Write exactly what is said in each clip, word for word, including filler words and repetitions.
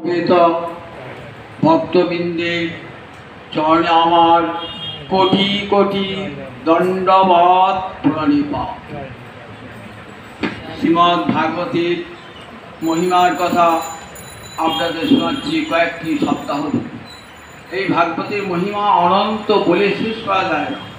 সমবেত ভক্তবৃন্দের চরণে আমার কোটি কোটি দণ্ডবত প্রণিপাত। শ্রীমদ্ ভাগবতের মহিমার কথা আপনাদের শোনাচ্ছি কয়েকটি সপ্তাহ ধরে। এই ভাগবতের মহিমা অনন্ত, বলে শেষ করা যায় না।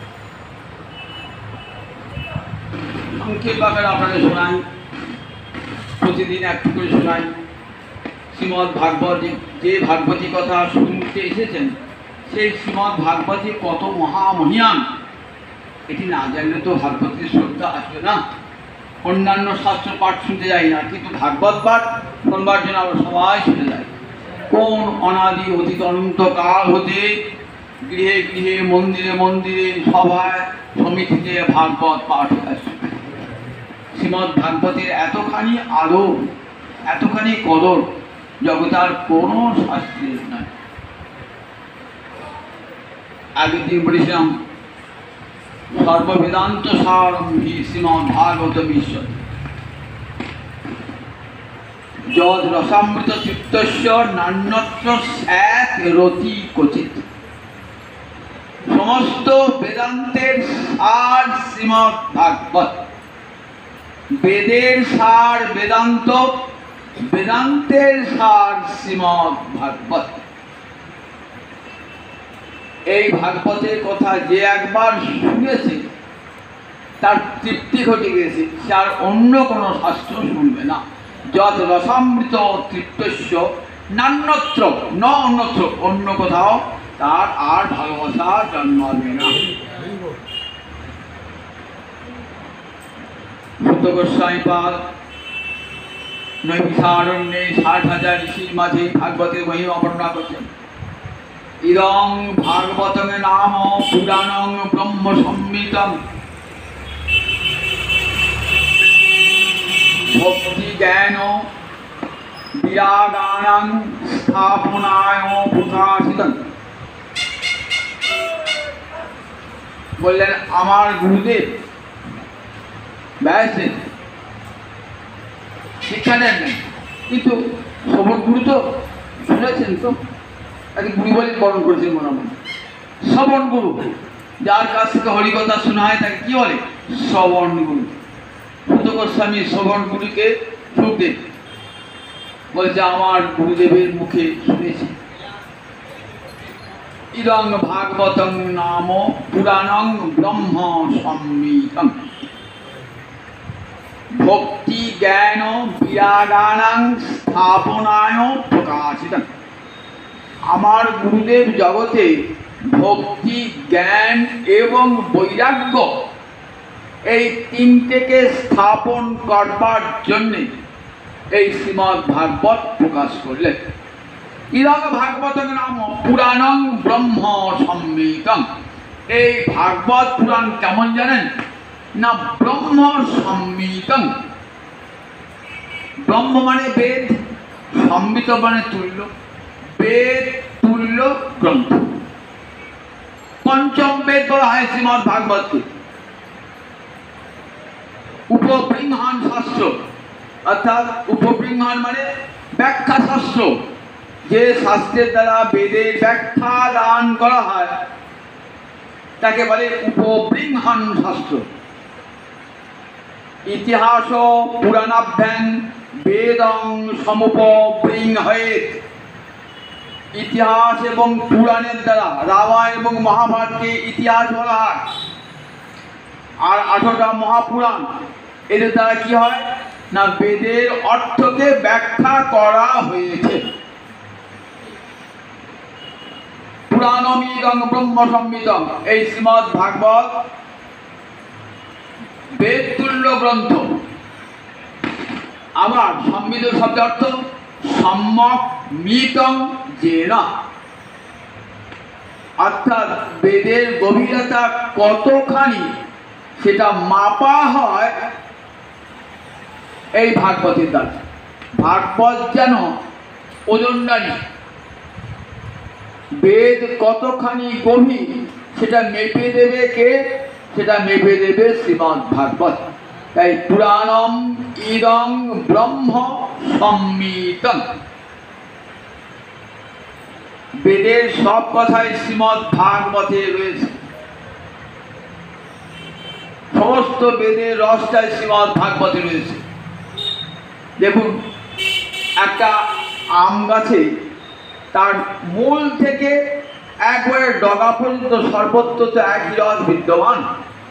সংক্ষেপ আকারে আপনাদের শোনাই, প্রতিদিন একটু করে শোনাই। শ্রীমদ্ ভাগবত, যে ভাগবতী কথা শুনতে এসেছেন সেই শ্রীমদ্ ভাগবতী কত মহামহিয়ান, এটি না জানলে তো ভাগবতের শ্রদ্ধা আসবে না। অন্যান্য শাস্ত্র পাঠ শুনতে যাই না, কিন্তু ভাগবত পাঠ শুনবার জন্য আমরা সবাই শুনে যাই। কোন অনাদি অতীত অনন্ত কাল হতে গৃহে গৃহে মন্দিরে মন্দিরে সভায় সমিতিতে ভাগবত পাঠ হয়ে আসছে। শ্রীমদ্ ভাগবতের এতখানি আদর, এতখানি কদর জগতার কোনো শাস্ত্রের নাই। আগের দিন বলেছিলাম সর্ববেদান্ত সারম্ভী শ্রীমদ্ ভাগবত ঈশ্বর যদ রসামৃত চিত্তস্য নান্যত্র স্যাৎ রতি ক্বচিৎ। সমস্ত বেদান্তের সার শ্রীমদ্ ভাগবত। বেদের সার বেদান্ত, বেদান্তের সার শ্রীমদ্ ভাগবত। এই ভাগবতের কথা যে একবার শুনেছে তার তৃপ্তি ঘটে গেছে, সে আর অন্য কোনো শাস্ত্র শুনবে না। যত রসামৃত তৃপ্তস্য নান্যত্র, ন অন্যত্র, অন্য কোথাও তার আর ভালোবাসা জন্মাবে না। সুত গোস্বামী পাদ নৈমিষারণ্যে ষাট হাজার ঋষির মাঝে ভাগবতের মহিমা বর্ণনা করছেন। ইদং ভাগবতং নাম পুরাণং ব্রহ্ম সম্মিতং ভক্তি জ্ঞান বিরাগানাং স্থাপনায় প্রকাশিতং। বললেন আমার গুরুদেব ব্যাস শিক্ষা দেন না, কিন্তু শ্রবণ গুরু তো শুনেছেন, তো তাকে গুরু বলে বরণ করেছেন মনে মনে। শ্রবণ গুরু, যার কাছ থেকে হরিকথা শোনা হয় তাকে কি বলে? শ্রবণ গুরু। সুত গোস্বামী শ্রবণ গুরুকে সুখদেব বলছে আমার গুরুদেবের মুখে শুনেছি। ইদং ভাগবতং নাম পুরাণং ব্রহ্ম সম্মিতং ভক্তি জ্ঞান বিরাগানাং স্থাপনায় প্রকাশিতং। আমার গুরুদেব জগতে ভক্তি জ্ঞান এবং বৈরাগ্য এই তিনটেকে স্থাপন করবার জন্যে এই শ্রীমদ্ ভাগবত প্রকাশ করলেন। ইদং ভাগবতং নাম পুরাণং ব্রহ্ম সম্মিতং। এই ভাগবত পুরাণ কেমন জানেন না? ব্রহ্ম সম্মিতং। ব্রহ্ম মানে বেদ, সম্মিত মানে তুল্য, বেদ তুল্য গ্রন্থ। পঞ্চম বেদ বলা হয় শ্রীমদ্ ভাগবতকে। উপবৃংহান শাস্ত্র, অর্থাৎ উপবৃংহান মানে ব্যাখ্যা শাস্ত্র, যে শাস্ত্রের দ্বারা বেদের ব্যাখ্যা দান করা হয় তাকে বলে উপবৃংহান শাস্ত্র। ইতিহাস পুরাণাভ্যাং বেদং সমুপবৃংহেত। ইতিহাস এবং পুরাণের দ্বারা রামায়ণ এবং মহাভারতকে ইতিহাস বলা হয়, আর আঠারোটা মহাপুরাণ এদের দ্বারা কি হয় না বেদের অর্থকে ব্যাখ্যা করা হয়েছে। পুরাণমিদং ব্রহ্ম সম্মিতং। এই শ্রীমদ্ ভাগবত বেদ তুল্য গ্রন্থ। আবার সম্মিত শব্দের অর্থ সম্যক মিতং যেন, অর্থাৎ বেদের গভীরতা কতখানি সেটা মাপা হয় এই ভাগবতের দ্বারা। ভাগবত যেন ওজনদারি, বেদ কতখানি গভীর সেটা মেপে দেবে কে? সেটা মেপে দেবে শ্রীমদ্ ভাগবত। তাই পুরাণম ইদং ব্রহ্ম সম্মিতং। বেদের সব কথাই শ্রীমদ্ ভাগবতে রয়েছে। সমস্ত বেদের রসটাই শ্রীমদ্ ভাগবতে রয়েছে। দেখুন, একটা আম গাছে তার মূল থেকে একবারে ডগা পর্যন্ত সর্বত্র তো একই রস বিদ্যমান।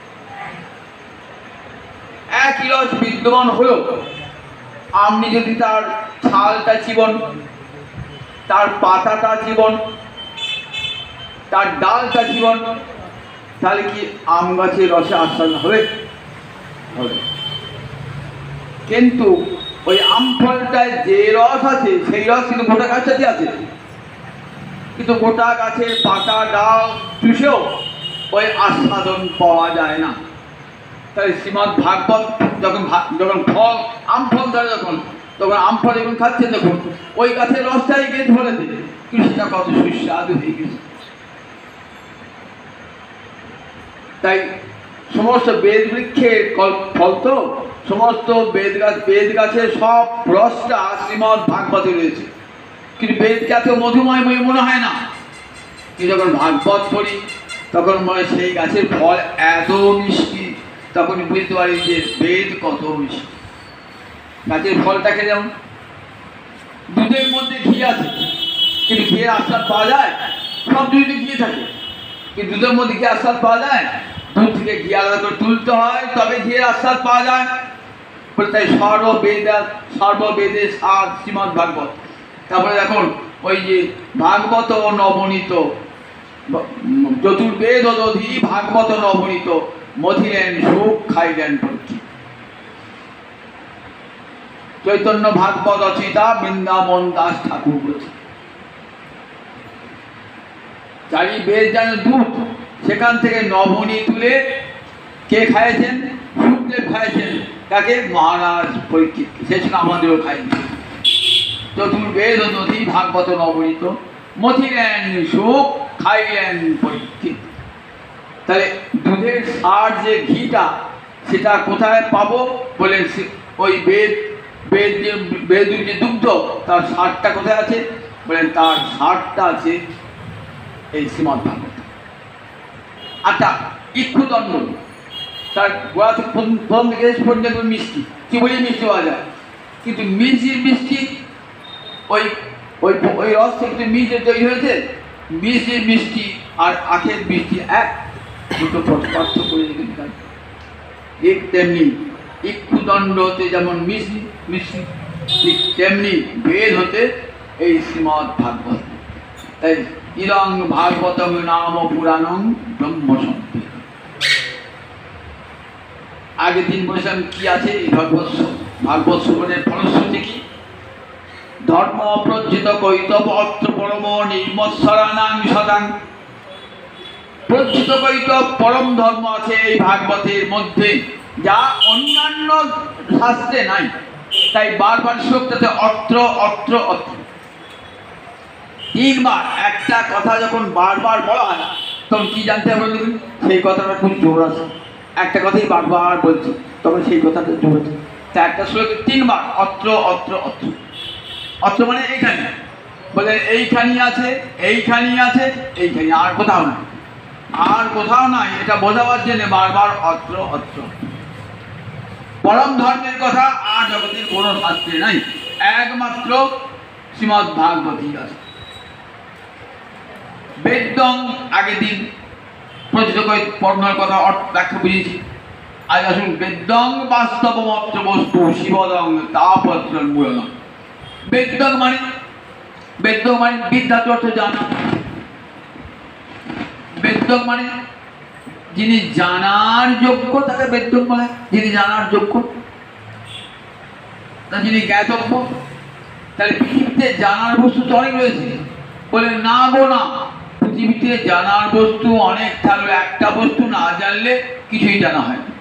একই রস বিদ্যমান হলেও আপনি যদি তার ছালটা চিবন, তার পাতাটা চিবন, তার ডালটা চিবন, তাহলে কি আম গাছের রসে আস্বাদন হবে? হবে। কিন্তু ওই আম ফলটায় যে রস আছে সেই রস কিন্তু গোটা গাছটাতে আছে, কিন্তু গোটা গাছের পাতা ডাল চুষেও ওই আস্বাদন পাওয়া যায় না। তাই শ্রীমদ্ ভাগবত যখন যখন ফল আম ফল ধরে যখন তখন আম ফল যখন খাচ্ছে দেখুন ওই গাছের রসটাই গিয়ে ধরে দেবে, কিন্তু সেটা কত সুস্বাদু হয়ে গেছে। তাই সমস্ত বেদ বৃক্ষের ফল তো সমস্ত বেদ গাছ বেদ গাছের সব রসটা শ্রীমদ্ ভাগবতে রয়েছে, কিন্তু বেদকে এত মধুময় মনে হয় না। কিন্তু যখন ভাগবত পড়ি তখন মনে হয় সেই গাছের ফল এত মিষ্টি, তখন বুঝতে পারি যে বেদ কত মিষ্টি। গাছের ফলটাকে যেমন দুধের মধ্যে ঘি আছে, কিন্তু ঘিয়ের আস্বাদ পাওয়া যায়? সব দুধে ঘি থাকে, কিন্তু দুধের মধ্যে ঘি আস্বাদ পাওয়া যায়? দুধ থেকে ঘি আলাদা করে তুলতে হয়, তবে ঘিয়ের আস্বাদ পাওয়া যায়। তাই সর্ববেদ সর্ববেদের সার শ্রীমদ্ ভাগবত। তারপরে দেখুন ওই যে ভাগবত নবনীত, চতুর্বেদ দধি ভাগবত নবনীত, মথিলেন সুখ খাইলেন পরীক্ষিত। চৈতন্য ভাগবত রচিতা বৃন্দাবন দাস ঠাকুর বলছে, চারি বেদ যেন দুধ, সেখান থেকে নবনী তুলে কে খাইয়েছেন? সুখদেব খাইয়েছেন। তাকে মহারাজ পরীক্ষিত, সে ছিল আমাদেরও খাইনি। চতুর্বেদ নদী ভাগবত নবনীত, মথিলেন সুখ খাইলেন পরীক্ষিত। তাহলে দুধের সার যে ঘিটা সেটা কোথায় পাবো? বলে ওই বেদ বেদ যে বেদ যে দুগ্ধ তার সারটা কোথায় আছে? বলেন তার সারটা আছে এই শ্রীমদ্ ভাগবত। আচ্ছা, ইক্ষুদণ্ড তার গোড়া থেকে প্রথম থেকে পর্যন্ত মিষ্টি, কি বলি মিষ্টি পাওয়া যায়, কিন্তু মিষ্টির মিষ্টি ওই ওই ওই রস থেকে মিষ্টি তৈরি হয়েছে। মিষ্টির মিষ্টি আর আখের মিষ্টি এক, দুটো পার্থক্য করে ঠিক তেমনি ইক্ষুদণ্ড হতে যেমন মিষ্টি মিষ্টি, ঠিক তেমনি বেদ হতে এই শ্রীমদ্ ভাগবত। তাই ইরং ভাগবতম নাম পুরাণং ব্রহ্মসম্পদ। আগের দিন বলেছিলাম কি আছে এই ভাগবত ভাগবত শ্রবণের ফলশ্রুতি কি? ধর্ম প্রজ্জিত কৈতব অত্র পরম নির্মৎসরানাং সদাং। প্রজ্জিত কৈতব পরম ধর্ম আছে এই ভাগবতের মধ্যে, যা অন্যান্য শাস্ত্রে নাই। তাই বারবার শোকটাতে অত্র অত্র অত্র তিনবার একটা কথা যখন বারবার বলা হয় তখন কি জানতে হবে? দেখুন সেই কথাটা খুব জোর আছে, একটা কথাই বারবার বলছে তখন সেই কথাটা জোর আছে। তা একটা শ্লোকে তিনবার অত্র অত্র অত্র অত্র মানে এইখানে, বলে এইখানি আছে এইখানি আছে এইখানি, আর কোথাও নাই, আর কোথাও নাই। এটা বোঝাবার জন্য বারবার অত্র অত্র। পরম ধর্মের কথা আর জগতের কোনো শাস্ত্রে নাই, একমাত্র শ্রীমদ্ ভাগবতী আছে। বেদং আগের দিন প্রচিত পড়ার কথা ব্যাখ্যা বুঝিয়েছি। আজ আসুন বেদং বাস্তবমাত্র বস্তু শিবদং তাপত্র মূলদং। বেদং মানে বেদং মানে বিদ্যা অর্থ জানা। বেদং মানে যিনি জানার যোগ্য তাকে বেদং বলে, যিনি জানার যোগ্য তা যিনি জ্ঞাতব্য। তাহলে পৃথিবীতে জানার বস্তু তো অনেক রয়েছে, বলে না গো না, পৃথিবীতে জানার বস্তু অনেক থাকলে একটা বস্তু না জানলে কিছুই জানা হয় না।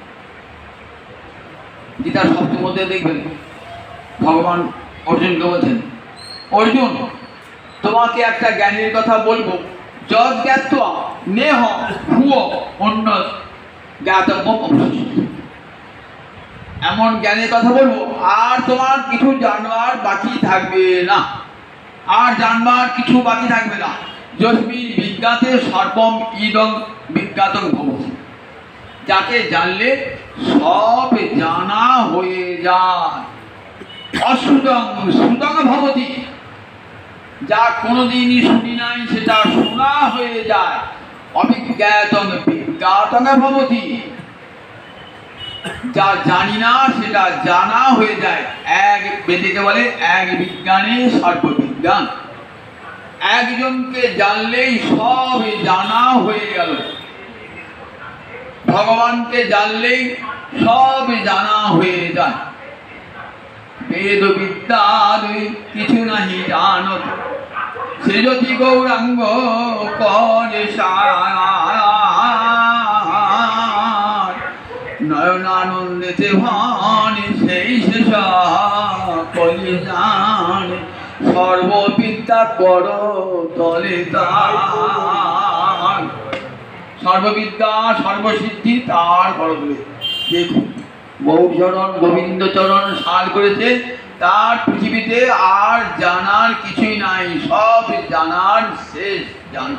গীতার সপ্তম অধ্যায়ে দেখবেন ভগবান অর্জুনকে বলছেন, অর্জুন তোমাকে একটা জ্ঞানের কথা বলবো, যদ জ্ঞাত্বা নেহ ভুয়ো অন্য জ্ঞাতব্য অবশিষ্ট। এমন জ্ঞানের কথা বলবো আর তোমার কিছু জানবার বাকি থাকবে না, আর জানবার কিছু বাকি থাকবে না। যস্মিন বিজ্ঞাতে সর্বম ইদং বিজ্ঞাতং ভবতি, যাকে জানলে সব জানা হয়ে যায়। অশ্রুতং শ্রুতং ভবতি, যা কোনোদিনই শুনি নাই সেটা শোনা হয়ে যায়। অবিজ্ঞাতং বিজ্ঞাতং ভবতি, যা জানি না সেটা জানা হয়ে যায়। এক বেদিকে বলে এক বিজ্ঞানে সর্ববিজ্ঞান। একজনকে জানলেই সব জানা হয়ে গেল। ভগবানকে জানলেই সব জানা হয়ে যায়। বেদ বিদ্যার কিছু নাহি জানত, সে যদি গৌরাঙ্গ করে সার। নয়নানন্দেতে ভান সেই শেষ কলি জান, সর্ববিদ্যা কর তলে তার। সর্ববিদ্যা সর্বসিদ্ধি তার করবে। দেখুন গৌরচরণ গোবিন্দচরণ সার করেছে, তার পৃথিবীতে আর জানার কিছুই নাই, সব জানার শেষ জানা।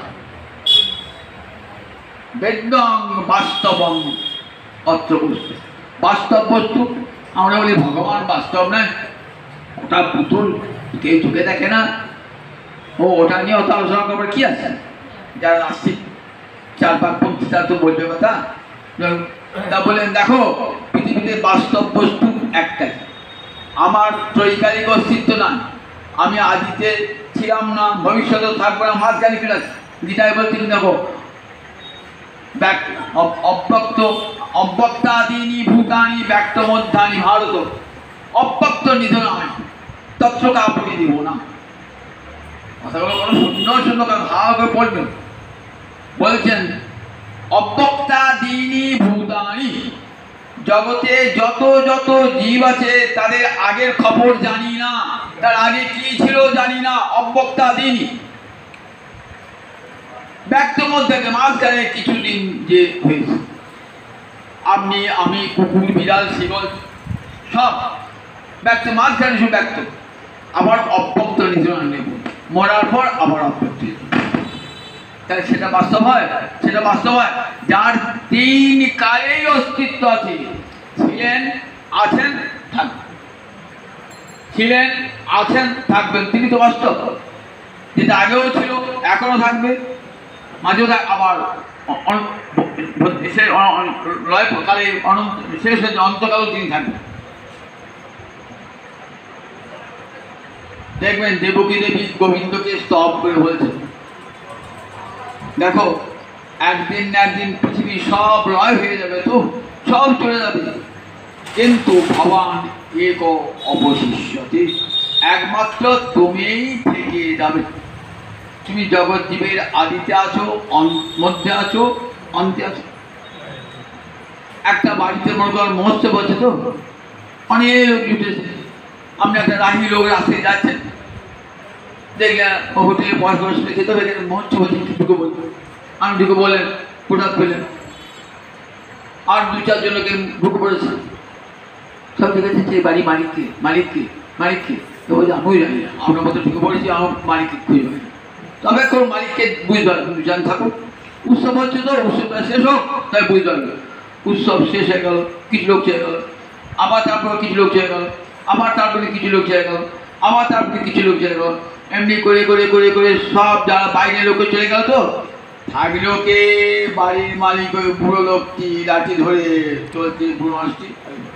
বেদং বাস্তবং অত্র বস্তু, বাস্তব বস্তু আমরা বলি ভগবান বাস্তব নয়, ওটা পুতুল, কেউ চোখে দেখে না। ও ওটা নিয়ে অত আলোচনা করবার কি আছে? যারা নাস্তিক চার পাক পন্থী তারা তো বলবে কথা। তা বলেন দেখো পৃথিবীতে বাস্তব বস্তু একটাই, আমার ত্রৈকালিক অস্তিত্ব না। আমি আদিতে ছিলাম না, ভবিষ্যতেও থাকবো না, মাঝখানে কি আছে? গীতায় বলছেন দেখো অব্যক্ত অব্যক্তাদীনি ভূতানি ব্যক্ত মধ্যানি ভারত, অব্যক্ত নিধন হয় তত্র কাপড়ে দিব না। কথাগুলো বড় সুন্দর সুন্দর ভাব করে পড়বেন। বলছেন অব্যক্তাদীনি ভূতানি, জগতে যত যত জীব আছে তাদের আগের খবর জানি না, তার আগে কি ছিল জানি না। অব্যক্তাদীনি ব্যক্ত মধ্যে মাঝখানে কিছুদিন যে হয়েছে, আপনি আমি কুকুর বিড়াল শিবল সব ব্যক্ত, মাঝখানে সব ব্যক্ত। আবার অব্যক্ত নিধন নেব, মরার পর আবার অব্যক্ত। তাহলে সেটা বাস্তব হয়? সেটা বাস্তব হয় যার তিন কালেই অস্তিত্ব আছে। ছিলেন, আছেন, থাকবেন। ছিলেন, আছেন, থাকবেন, তিনি তো বাস্তব। যেটা আগেও ছিল এখনো থাকবে, মাঝেও আবার লয়কালে শেষ হয়েছে অন্তকালেও তিনি থাকবেন। দেখবেন দেবকী দেবী গোবিন্দকে স্তব করে বলছেন দেখো একদিন না একদিন পৃথিবী সব লয় হয়ে যাবে, তো সব চলে যাবে, কিন্তু ভগবান এক অবশিষ্যতে, একমাত্র তুমিই থেকে যাবে। তুমি জগৎ জীবের আদিতে আছো, মধ্যে আছো, অন্তে আছো। একটা বাড়িতে মনে করেন মহোৎসব আছে, তো অনেক লোক জুটেছে। আপনি একটা রাহি লোক রাস্তায় যাচ্ছেন, দেখলেন হোটেলে বয়স বয়স খেতে হবে, মহোৎসব হচ্ছে, ঢুকে বলবো আমি ঢুকে বলেন প্রসাদ পেলেন, আর দু চারজনকে ঢুকে পড়েছে। সব দেখেছে যে বাড়ি মালিককে মালিককে মালিককে তো বলছে আমিও জানি না, আপনার মতো ঢুকে পড়েছি, আমার মালিককে খুঁজে পাই। তবে কোন মালিককে বুঝতে পারবেন, জান থাকুক। উৎসব হচ্ছে তো, উৎসবটা শেষ হোক, তাই বুঝতে পারবে। উৎসব শেষ হয়ে গেল, কিছু লোক চলে গেল, আবার তারপরে কিছু লোক চলে গেল, আবার তারপরে কিছু লোক চলে গেল, আবার তারপরে কিছু লোক চলে গেল। এমনি করে করে করে করে সব যারা বাইরের লোকে চলে গেল, তো থাকলো কে? বাড়ির মালিক ওই বুড়ো লোকটি লাঠি ধরে চলছে, বুড়ো মানুষটি।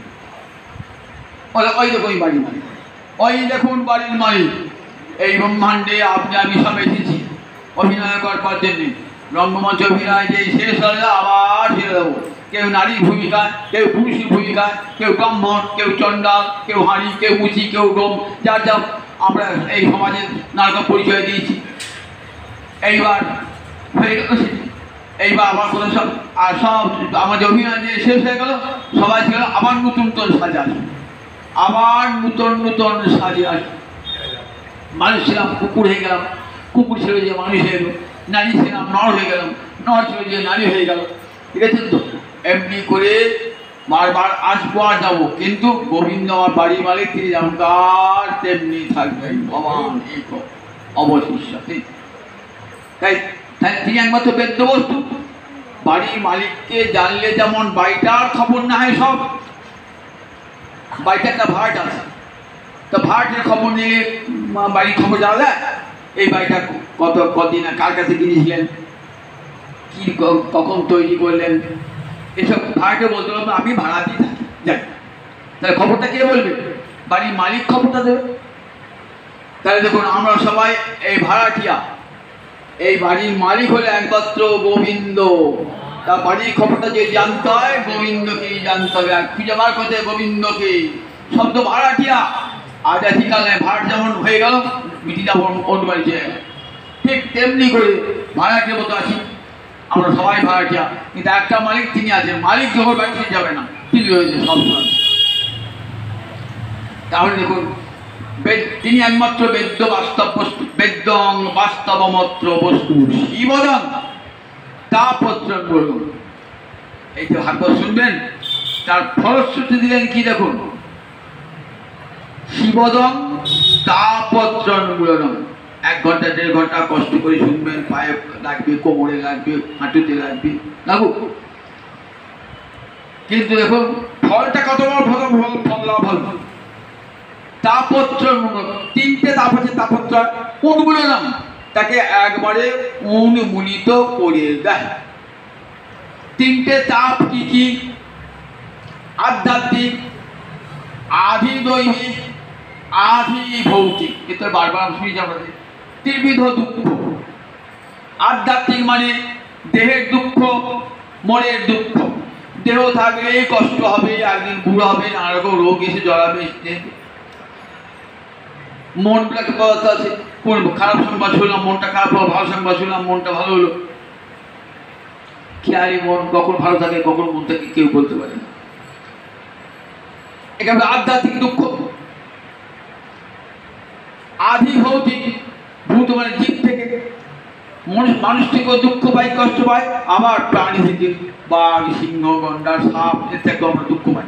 ওই দেখুন ওই বাড়ির মালিক, ওই দেখুন বাড়ির মালিক। এই ব্রহ্মাণ্ডে আপনি আমি সব এসেছি অভিনয় করবার জন্যে। রঙ্গমঞ্চ অভিনয় যে শেষ হলে আবার ছেড়ে দেবো। কেউ নারীর ভূমিকায়, কেউ পুরুষের ভূমিকায়, কেউ ব্রাহ্মণ, কেউ চণ্ডাল, কেউ হাঁড়ি, কেউ মুচি, কেউ ডোম, যার যা আমরা এই সমাজের নারকম পরিচয় দিয়েছি। এইবার হয়ে গেল সেটি, এইবার আবার কোনো সব আর সব আমাদের অভিনয় যে শেষ হয়ে গেল, সবাই ছিল আবার নতুন নতুন সাজে আসবে, আবার নতুন নতুন সাজে আসবে। মানুষ ছিলাম কুকুর হয়ে গেলাম, কুকুর ছিল যে মানুষ হয়ে গেল, নারী ছিলাম নর হয়ে গেলাম, নর ছিল যে নারী হয়ে গেল। ঠিক আছে তো? এমনি করে বারবার আসবো আর যাবো, কিন্তু গোবিন্দ আমার বাড়ির মালিক, তিনি যেমনকার তেমনি থাকবেন। ভগবান এক অবশিষ্যতে। তাই তাই তিনি একমাত্র বেদ্য বস্তু। বাড়ির মালিককে জানলে যেমন বাড়িটার খবর না হয় সব, বাড়িতে একটা ভাট আছে, তো ভাটের খবর নিলে বাড়ির খবর জানা যায়। এই বাড়িটা কত কদিন কার কাছে কিনেছিলেন, কি কখন তৈরি করলেন, এসব ভাড়াটে বলতে পারবো আমি ভাড়া দিয়ে থাকি যাই। তাহলে খবরটা কে বলবে? বাড়ির মালিক খবরটা দেবে। তাহলে দেখুন আমরা সবাই এই ভাড়াটিয়া, এই বাড়ির মালিক হলে একমাত্র গোবিন্দ। তা বাড়ির খবরটা যে জানতে হয় গোবিন্দকেই জানতে হবে। আর খুঁজে বার করতে গোবিন্দকে, শব্দ ভাড়াটিয়া। আজ আজকালে ভাড় যেমন হয়ে গেল মিটিটা অন্য বাড়ি চেয়ে গেল, ঠিক তেমনি করে ভাড়াটিয়া মতো আছি আমরা সবাই ভাড়াটিয়া। কিন্তু একটা মালিক তিনি আছেন, মালিক যখন বাড়ি থেকে যাবে না তিনি রয়েছে সব সময়। তাহলে দেখুন তিনি একমাত্র বেদ্য বাস্তব বস্তু, বেদ্যং বাস্তবমাত্র বস্তু শিবদং তাপত্রং বলুন। এই যে ভাগবত শুনবেন তার ফলশ্রুতি দিলেন কি দেখুন, শিবদং তাপত্রং বলুন। এক ঘন্টা দেড় ঘন্টা কষ্ট করে শুনবেন, পায়ে লাগবে, কোমরে লাগবে, হাঁটুতে লাগবে, লাগুক, কিন্তু দেখুন ফলটা কত বড় ফল, ফল ফল লাভ হল। তাপত্র তিনটে তাপ আছে, তাপত্র উন্মূলনম, তাকে একবারে উন্মূলিত করে দেয়। তিনটে তাপ কি কি? আধ্যাত্মিক, আধি দৈবিক, আধি ভৌতিক। এটা বারবার শুনি যাবে। ত্রিবিধ দুঃখ। আধ্যাত্মিক মানে দেহের দুঃখ, মনের দুঃখ। দেহ থাকলে কষ্ট হবে, একদিন বুড়ো হবে, নানা রকম রোগ এসে জড়াবে। মন বলে একটা কথা আছে, খারাপ সংবাদ শুনলাম মনটা খারাপ হলো, ভালো সংবাদ শুনলাম মনটা ভালো হলো। খেয়ালি মন কখন ভালো থাকে কখন মন থাকে কেউ বলতে পারে না। এখানে আধ্যাত্মিক দুঃখ। আধি ভৌতিক, ভূত মানে জীব থেকে, মানুষ থেকেও দুঃখ পাই, কষ্ট পাই। আবার প্রাণী থেকে বাঘ, সিংহ, গন্ডার, সাপ এর থেকে আমরা দুঃখ পাই।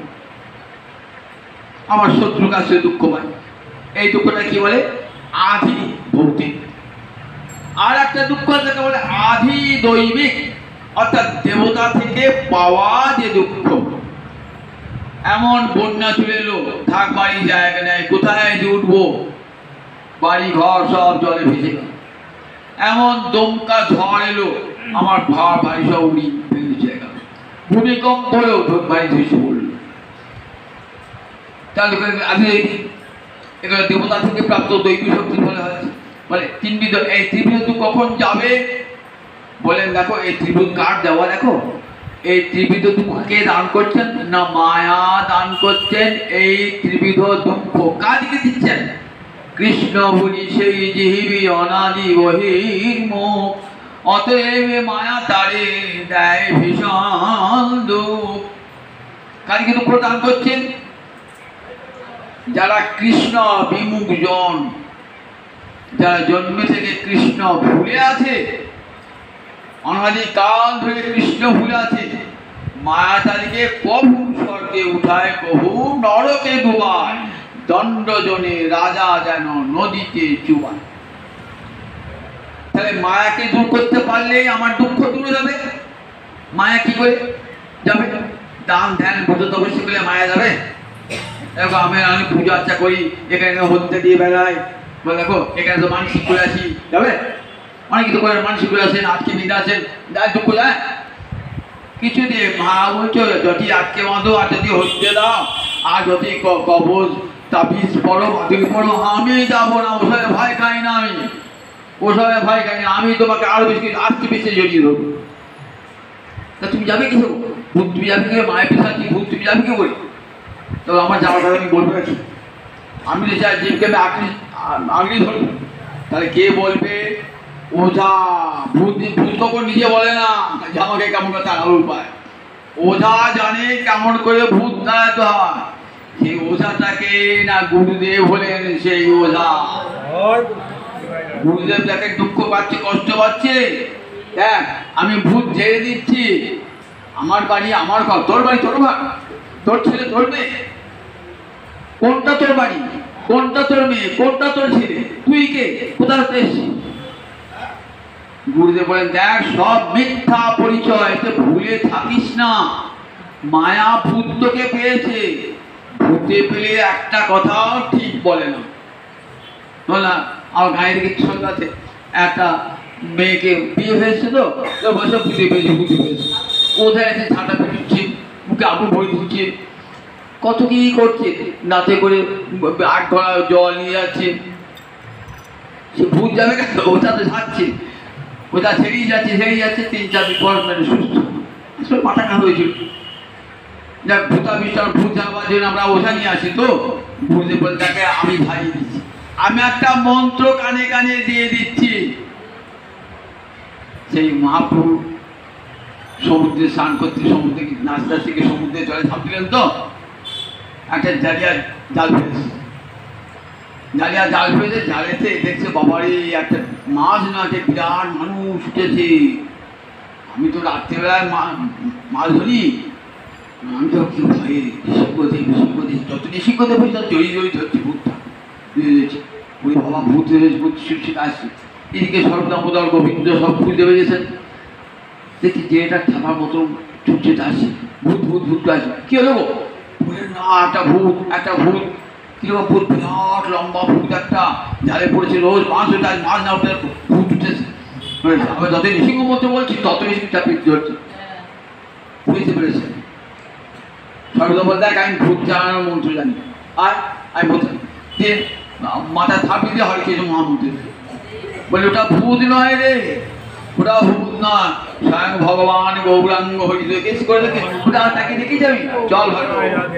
আমার শত্রুর কাছে দুঃখ পাই। এই দুঃখটা কি বলে? আধি ভৌতিক। আর একটা দুঃখ তাকে বলে আধি দৈবিক, অর্থাৎ দেবতা থেকে পাওয়া যে দুঃখ। এমন বন্যা চলে এলো, থাক বাড়ি জায়গা নেই, কোথায় যে উঠবো, বাড়ি ঘর সব জলে ভেসে গেল। এমন দমকা ঝড় এলো, আমার ভার বাড়ি সব উড়ি ভেঙে গেল। ভূমিকম্প হলেও বাড়ি ধসে পড়ল। তাহলে এখানে দেবতা থেকে প্রাপ্ত দৈবিক শক্তি বলে হয়েছে। বলে তিনবিধ, এই ত্রিবিধ কখন যাবে? বলেন দেখো এই ত্রিবিধ কার দেওয়া, দেখো এই ত্রিবিধ দুঃখকে দান করছেন না মায়া দান করছেন। এই ত্রিবিধ দুঃখ কাজকে দিচ্ছেন? কৃষ্ণ বলি সেই জিহিবি অনাদি বহির্মুখ, অতএব মায়া তারে দেয় ভীষণ দুঃখ। কাজকে দুঃখ দান করছেন যারা কৃষ্ণ বিমুখ জন, যারা জন্মে থেকে কৃষ্ণ ভুলে আছে, অনাদি কাল ধরে কৃষ্ণ ভুলে আছে, মায়া তারিকে কভু স্বর্গে উঠায়, কভু নরকে ডুবায়, দণ্ডজনে রাজা যেন নদীতে চুবায়। তাহলে মায়াকে দূর করতে পারলেই আমার দুঃখ দূর যাবে। মায়া কি করে যাবে? দান ধ্যান ব্রত তপস্যা করলে মায়া যাবে? দেখো আমি আমি পুজো আর্চা করি, এখানে হত্যা দিয়ে বেড়াই, বলে দেখো এখানে তো মানসিক করে আসি, যাবে? অনেক কিছু করে মানসিক করে আসেন, আজকে দিদা আছেন, যাই দুঃখ যায় কিছু দিয়ে মা বলছো যদি আজকে বাঁধো আর যদি হত্যে দাও আর যদি কবজ তাবিজ পড়ো মাদুরি পড়ো, আমি যাবো না, ওসবে ভয় খাই না, আমি ওসবে ভয় খাই না, আমি তোমাকে আরো বেশি আজকে বেশি জড়িয়ে দেবো। তা তুমি যাবে কি করবো? ভূত তুমি যাবে কি? মায়ের পেশাচ্ছি ভূত তুমি যাবে কি করে? তবে আমার যাওয়ার কথা আমি বলবো নাকি? আমি তো চাই জীবকে আমি আঁকড়ি আঁকড়ি ধরবো। তাহলে কে বলবে? ওঝা। ভূত ভূত তখন নিজে বলে না যে আমাকে কেমন করে তাড়ানোর উপায়। ওঝা জানে কেমন করে ভূত তাড়াতে হয়। সেই ওঝাটাকে না গুরুদেব হলেন সেই ওঝা। গুরুদেব যাকে দুঃখ পাচ্ছে, কষ্ট পাচ্ছে, দেখ আমি ভূত ঝেড়ে দিচ্ছি, আমার বাড়ি আমার ঘর, তোর বাড়ি তোর ঘর, তোর ছেলে তোর মেয়ে, কোনটা তোর বাড়ি, কোনটা তোর মেয়ে, কোনটা তোর ছেলে, তুই কে, কোথা হতে এসছিস? গুরুদেব বলেন, দেখ সব মিথ্যা পরিচয়, এতে ভুলে থাকিস না। মায়া ভূত তোকে পেয়েছে, ভূতে পেলে একটা কথাও ঠিক বলে না। বললাম আমার গায়ের দিকে সঙ্গে আছে, একটা মেয়েকে বিয়ে হয়েছে, তো বসে ভূতে পেয়েছে, ভূতে পেয়েছে, কোথায় আছে ছাটা পেটুচ্ছে, মুখে আগুন ভরে দিচ্ছে, কত কি করছে, নাতে করে আট ঘোড়া জল নিয়ে যাচ্ছে। সে ভূত যাবে কেন, ওটা তো যাচ্ছে, ওটা ছেড়েই যাচ্ছে ছেড়েই যাচ্ছে তিন চার দিন পর মানে সুস্থ। আসলে মাথা খারাপ হয়েছিল। যাক ভূতা বিশ্বাস ভূত যাওয়ার জন্য আমরা ওঝা নিয়ে আসি, তো ভূতে বলে তাকে আমি ধারিয়ে দিচ্ছি, আমি একটা মন্ত্র কানে কানে দিয়ে দিচ্ছি। সেই মহাপ্রভু সমুদ্রে স্নান করতে, সমুদ্রে নাচতে থেকে সমুদ্রে জলে ঝাঁপ দিলেন, তো একটা জালিয়া জাল ফেলেছে, জালিয়া জাল ফেলেছে, জালেতে দেখছে বাবারে একটা মাছ না, একটা বিরাট মানুষ উঠেছে। আমি তো রাত্রিবেলায় মাছ ধরি, আমি তো কি ভয়ে শিক্ষতে শিক্ষতে যতদিন শিক্ষতে বসে তার জড়িয়ে জড়িয়ে ধরছি ভূতটা, ওই বাবা ভূত ভূত শিক্ষিত আসছে। এদিকে সর্বদামোদর গোবিন্দ সব খুঁজে বেরিয়েছেন, দেখি যে এটা থামার মতো ছুটছে আসছে, ভূত ভূত ভূত আসে। কি হলো গো? বলে না একটা ভূত, একটা ভূত। কিরকম ভূত? বিরাট লম্বা ভূত একটা, জালে পড়েছে, রোজ মাছ ওঠে, মাছ না উঠে ভূত উঠেছে। আমি যত নৃসিংহ মতো বলছি তত বেশি চাপিয়ে ধরছে, বুঝতে পেরেছে। সর্বদা দেখ আমি ভূত জানানোর মন্ত্র জানি, আর আমি বলছি যে মাথা থাপিয়ে দিয়ে হয় কিছু মহামন্ত্রী বলে, ওটা ভূত নয় রে, ওটা ভূত নয়, স্বয়ং ভগবান গৌরাঙ্গ হরি দেখেছি করে দেখে, ওটা তাকে দেখে যাবি, চল ভালো।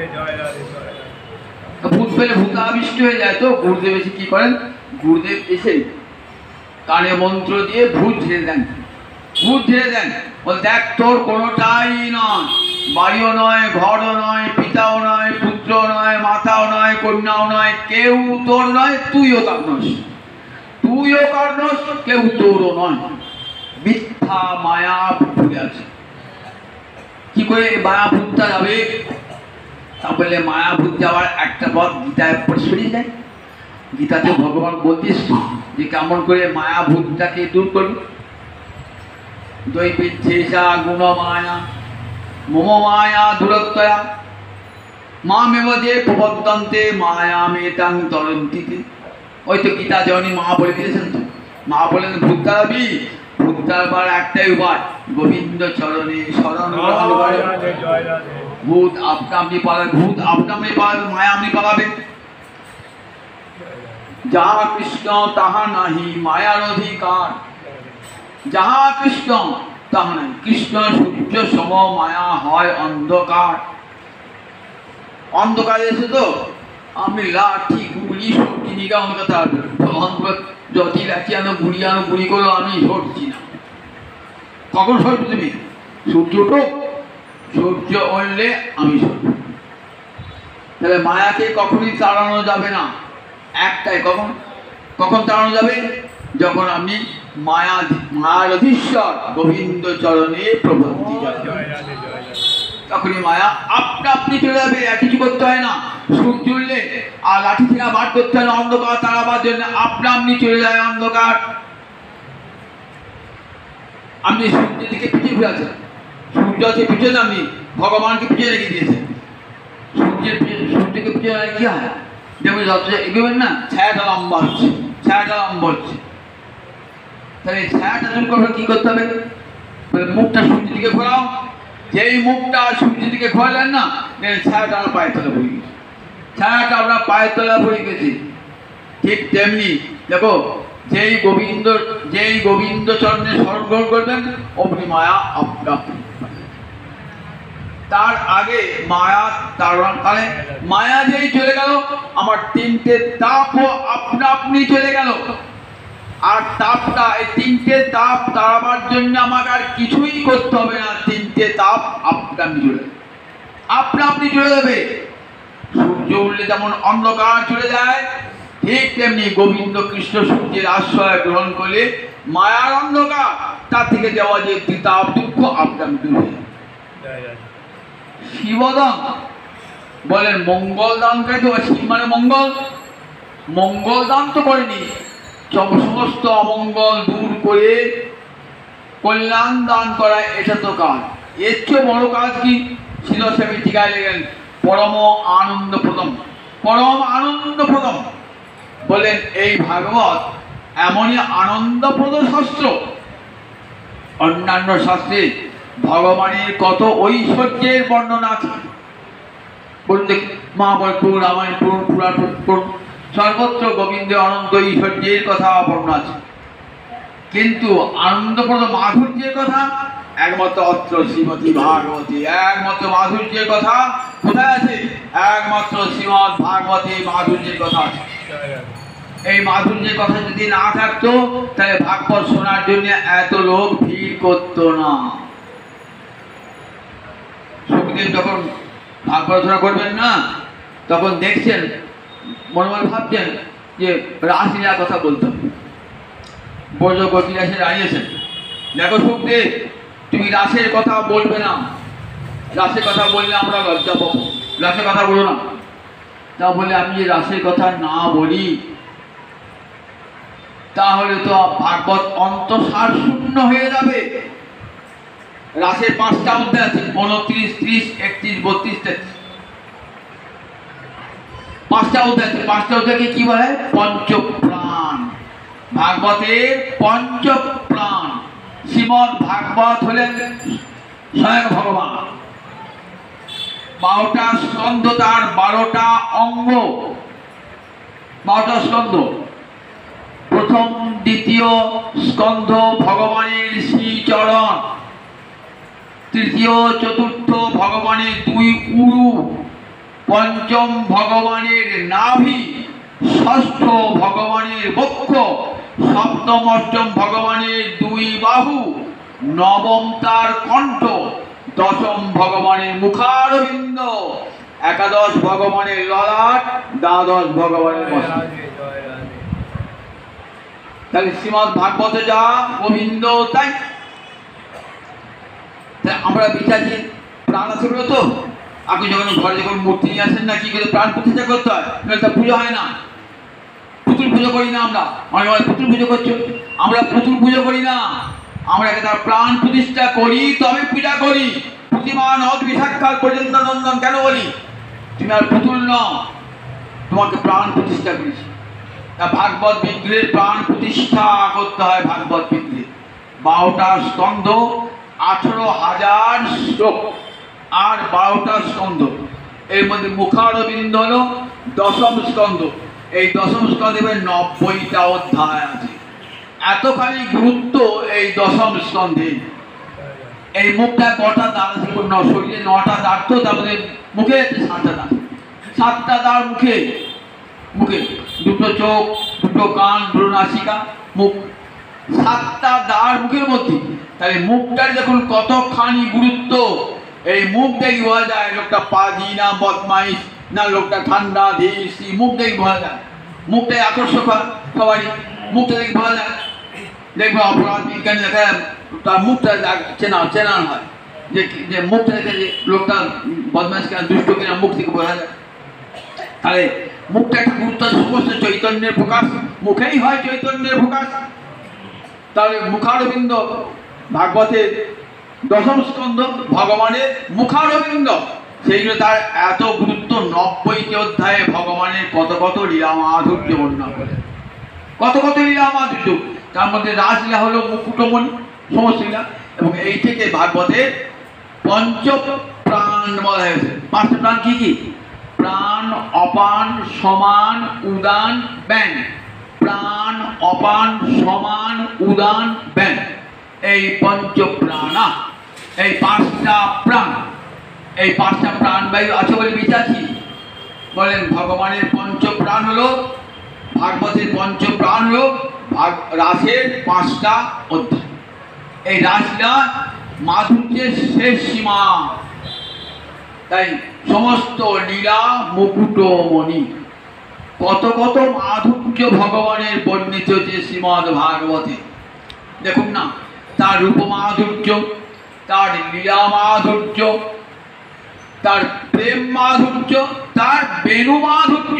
ভূত পেলে ভূত আবিষ্ট হয়ে যায়, তো গুরুদেব এসে কি করেন, গুরুদেব এসে কানে মন্ত্র দিয়ে ভূত ঝেড়ে দেন, ভূত ঝেড়ে দেন। বল দেখ তোর কোনোটাই নয়, বাড়িও নয়, ঘরও নয়, পিতাও নয়, পুত্র নয়, মাতাও নয়, কন্যাও নয়, কেউ তোর নয়, তুইও তার নস, তুইও কার নস, কেউ তোরও নয়। মিথ্যা মায়া ভুলে আছে। কি করে মায়া ভূতটা যাবে? তাহলে মায়া ভূত যাওয়ার একটা পথ গীতায় সরিয়ে যায়। গীতাতে ভগবান বলছিস যে কেমন করে মায়া ভূতটাকে দূর করবে। দৈবিচ্ছেষা গুণ মায়া মম মায়া দূরত্বয়া মামেব যে প্রবর্তন্তে মায়া মেতাং তরন্তিতে। ওই তো গীতা যেমন মা বলে দিয়েছেন, তো মা বলেন ভূত তাড়াবি, ভূত তাড়াবার একটাই উপায়, গোবিন্দ চরণে শরণ গ্রহণ করে। ভূত আপনা আপনি পালাবে, ভূত আপনা আপনি পালাবে, মায়া আপনি পালাবে। যাহা কৃষ্ণ তাহা নাহি মায়ার অধিকার, যাহা কৃষ্ণ তাহা নাই, কৃষ্ণ সূর্য সম মায়া হয় অন্ধকার। অন্ধকার এসে তো আমি লাঠি গুলি সবজি নিকা কথা যতই লাঠি আনো গুলি আনো গুলি করো, আমি সরছি না। কখন সরবে তুমি? সূর্য উঠো, সূর্য উঠলে আমি সরব। তাহলে মায়াকে কখনই তাড়ানো যাবে না। একটাই কখন কখন তাড়ানো যাবে? যখন আপনি মায়া মায়ার অধীশ্বর গোবিন্দ চরণে প্রবৃত্তি যাবে, তখনই মায়া আপনা আপনি চলে যাবে। আর কিছু করতে হয় না, সূর্য উঠলে আর লাঠি থেকে বার করতে হয় না, অন্ধকার তাড়াবার জন্য আপনা আপনি চলে যায় অন্ধকার। আপনি সূর্যের দিকে পিছিয়ে ঘুরে আছেন, সূর্য আছে পিছনে, আপনি ভগবানকে পিছিয়ে রেখে দিয়েছেন। সূর্যের সূর্যকে পিছিয়ে রেখে কি হয়? দেখবেন যত এগোবেন না, ছায়াটা লম্বা হচ্ছে, ছায়াটা লম্বা হচ্ছে। তাহলে ছায়াটা দূর করবে কি করতে হবে? মুখটা সূর্যের দিকে ঘোরাও। যেই মুখটা সূর্যের দিকে ঘোরালেন না, ছায়াটা আমার পায়ের তলা পড়ে গেছে, ছায়াটা আপনার পায়ের তলা পড়ে গেছে। ঠিক তেমনি দেখো, যেই গোবিন্দ যেই গোবিন্দ চরণে স্মরণ করবেন, অমনি মায়া আপনা আপনি। তার আগে মায়া তাড়াকালে মায়া যেই চলে গেল, আমার তিনটে তাপও আপনা আপনি চলে গেল। আর তাপটা, এই তিনটে তাপ তাড়াবার জন্য আমাকে আর কিছুই করতে হবে না। তিনটে তাপ আপনা আপনি চলে আপনা আপনি চলে যাবে। সূর্য উঠলে যেমন অন্ধকার চলে যায়, ঠিক তেমনি গোবিন্দ কৃষ্ণ সূর্যের আশ্রয় গ্রহণ করলে মায়ার অন্ধকার, তার থেকে দেওয়া যে ত্রিতাপ দুঃখ আপনা আপনি দূর হয়ে যায়। শিবদান বলেন মঙ্গল দান করে, তো শিব মানে মঙ্গল, মঙ্গল দান তো করেনি, সমস্ত অমঙ্গল দূর করে কল্যাণ দান করা, এটা তো কাজ। এর চেয়ে বড় কাজ কি? শিলস্বামী টিকায় লেগেন পরম আনন্দপ্রদম, পরম আনন্দপ্রদম বলেন এই ভাগবত এমনই আনন্দপ্রদ শাস্ত্র। অন্যান্য শাস্ত্রে ভগবানের কত ঐশ্বর্যের বর্ণনা আছে, বলুন দেখি, মহাভারত পড়ুন, রামায়ণ পড়ুন, পুরাণ পড়ুন, সর্বত্র গোবিন্দ অনন্ত ঐশ্বর্যের কথা বর্ণনা আছে। কিন্তু আনন্দপ্রদ মাধুর্যের কথা একমাত্র অত্র শ্রীমতী ভাগবতী, একমাত্র মাধুর্যের কথা কোথায় আছে? একমাত্র শ্রীমৎ ভাগবতী মাধুর্যের কথা আছে। এই মাধুর্যের কথা যদি না থাকতো তাহলে ভাগবত শোনার জন্য এত লোক ভিড় করতো না। সুখদেব যখন ভাগবত রচনা করবেন না, তখন দেখছেন মনে মনে ভাবছেন যে রাসলীলার কথা বলতে হবে। ব্রজগোপীরা এসে দাঁড়িয়েছেন, দেখো সুখদেব তুমি রাসের কথা বলবে না, রাসের কথা বললে আমরা লজ্জা পাবো, রাসের কথা বলো না। তা বলে আমি যে রাসের কথা না বলি তাহলে তো ভাগবত অন্তঃসার শূন্য হয়ে যাবে। রাসের পাঁচটা অধ্যায় আছে, উনত্রিশ, ত্রিশ, একত্রিশ, বত্রিশ, তেত্রিশ, পাঁচটা অধ্যায় আছে। পাঁচটা অধ্যায়কে কি বলে? পঞ্চপ্রাণ। ভাগবতের পঞ্চপ্রাণ। শ্রীমৎ ভাগবত হলেন স্বয়ং ভগবান। বারোটা স্কন্ধ, তার বারোটা অঙ্গ, বারোটা স্কন্ধ। প্রথম দ্বিতীয় স্কন্ধ ভগবানের শ্রীচরণ, তৃতীয় চতুর্থ ভগবানের দুই উরু, পঞ্চম ভগবানের নাভি, ষষ্ঠ ভগবানের বক্ষ, সপ্তম অষ্টম ভগবানের দুই বাহু, নবম তার কণ্ঠ, দশম ভগবানের মুখারবিন্দ, একাদশ ভগবানের ললাট, দ্বাদশ ভগবানের মস্তক। তাহলে শ্রীমৎ ভাগবতে যা গোবিন্দ তাই। আমরা বিচারছি প্রাণ আছে বলে তো আপনি যখন ঘরে যখন মূর্তি নিয়ে আসেন না, কি করে প্রাণ প্রতিষ্ঠা করতে হয়, তা পুজো হয় না। পুতুল পুজো করি না আমরা, অনেক অনেক পুতুল পুজো করছো, আমরা পুতুল পুজো করি না, আমরা তার প্রাণ প্রতিষ্ঠা করি, তবে পূজা করি। প্রতিমান অদ্বিসাক্ষাৎ পর্যন্ত নন্দন কেন বলি? তুমি আর পুতুল নও, তোমাকে প্রাণ প্রতিষ্ঠা করেছি। তা ভাগবত বিগ্রহের প্রাণ প্রতিষ্ঠা করতে হয়। ভাগবত বিগ্রহে বারোটা স্কন্ধ, আঠারো হাজার শ্লোক আর বারোটা স্কন্ধ। এর মধ্যে মুখারবিন্দ হল দশম স্কন্ধ। এই দশম স্কন্ধে নব্বইটা অধ্যায় আছে। এতখানি গুরুত্ব এই দশম স্কন্ধে। এই মুখটা কটা দাঁড় আছে? শরীরে নটা দাঁড়, তো তারপরে মুখে সাতটা দাঁড়, সাতটা দাঁড় মুখে, মুখে দুটো চোখ, দুটো কান, দুটো নাসিকা, মুখ, সাতটা দাঁড় মুখের মধ্যে। তাহলে মুখটার দেখুন কতখানি গুরুত্ব। এই মুখ দেখি বোঝা যায় লোকটা পাজি না বদমাইশ, না লোকটা ঠান্ডা ধীরস্থির। মুখ দেখি বোঝা যায়, মুখটাই আকর্ষক হয় সবারই, মুখটা দেখি বোঝা যায়। দেখবে অপরাধ বিজ্ঞানী দেখা তার মুখটা চেনা চেনানো হয়, যে যে মুখটা দেখে যে লোকটা বদমাইশ কিনা দুষ্ট কিনা মুখ থেকে বোঝা যায়। তাহলে মুখটা একটা গুরুত্ব, সমস্ত চৈতন্যের প্রকাশ মুখেই হয়, চৈতন্যের প্রকাশ। তাহলে মুখারবিন্দ ভাগবতের দশম স্কন্ধ ভগবানের মুখারবিন্দ, সেইগুলো তার এত গুরুত্ব। নব্বইটি অধ্যায়ে ভগবানের কত কত লীলা মাধুর্য বর্ণনা করে, কত কত লীলা মাধুর্য। তার মধ্যে রাসলীলা হলো মুকুটমণি সমস্ত লীলা। এবং এই থেকে ভাগবতের পঞ্চ প্রাণ বলা হয়েছে। পাঁচটা প্রাণ কি কি? প্রাণ, অপান, সমান, উদান, ব্যান। প্রাণ, অপান, সমান, উদান, ব্যান, এই পঞ্চ প্রাণা। এই পাঁচটা প্রাণ, এই পাঁচটা প্রাণ বায়ু আছে বলে বিচারছি। বলেন ভগবানের পঞ্চ প্রাণ হলো, ভাগবতের পঞ্চ প্রাণ হলো ভাগ রাসের পাঁচটা অধ্যায়। এই রাসলীলা মাধুর্যের শেষ সীমা। তাই সমস্ত লীলা মুকুটমণি। কত কত মাধুর্য ভগবানের বর্ণিত যে শ্রীমদ্ ভাগবতে। দেখুন না, তার রূপ মাধুর্য, তার লীলা মাধুর্য, তার প্রেম মাধুর্য, তার বেণু মাধুর্য।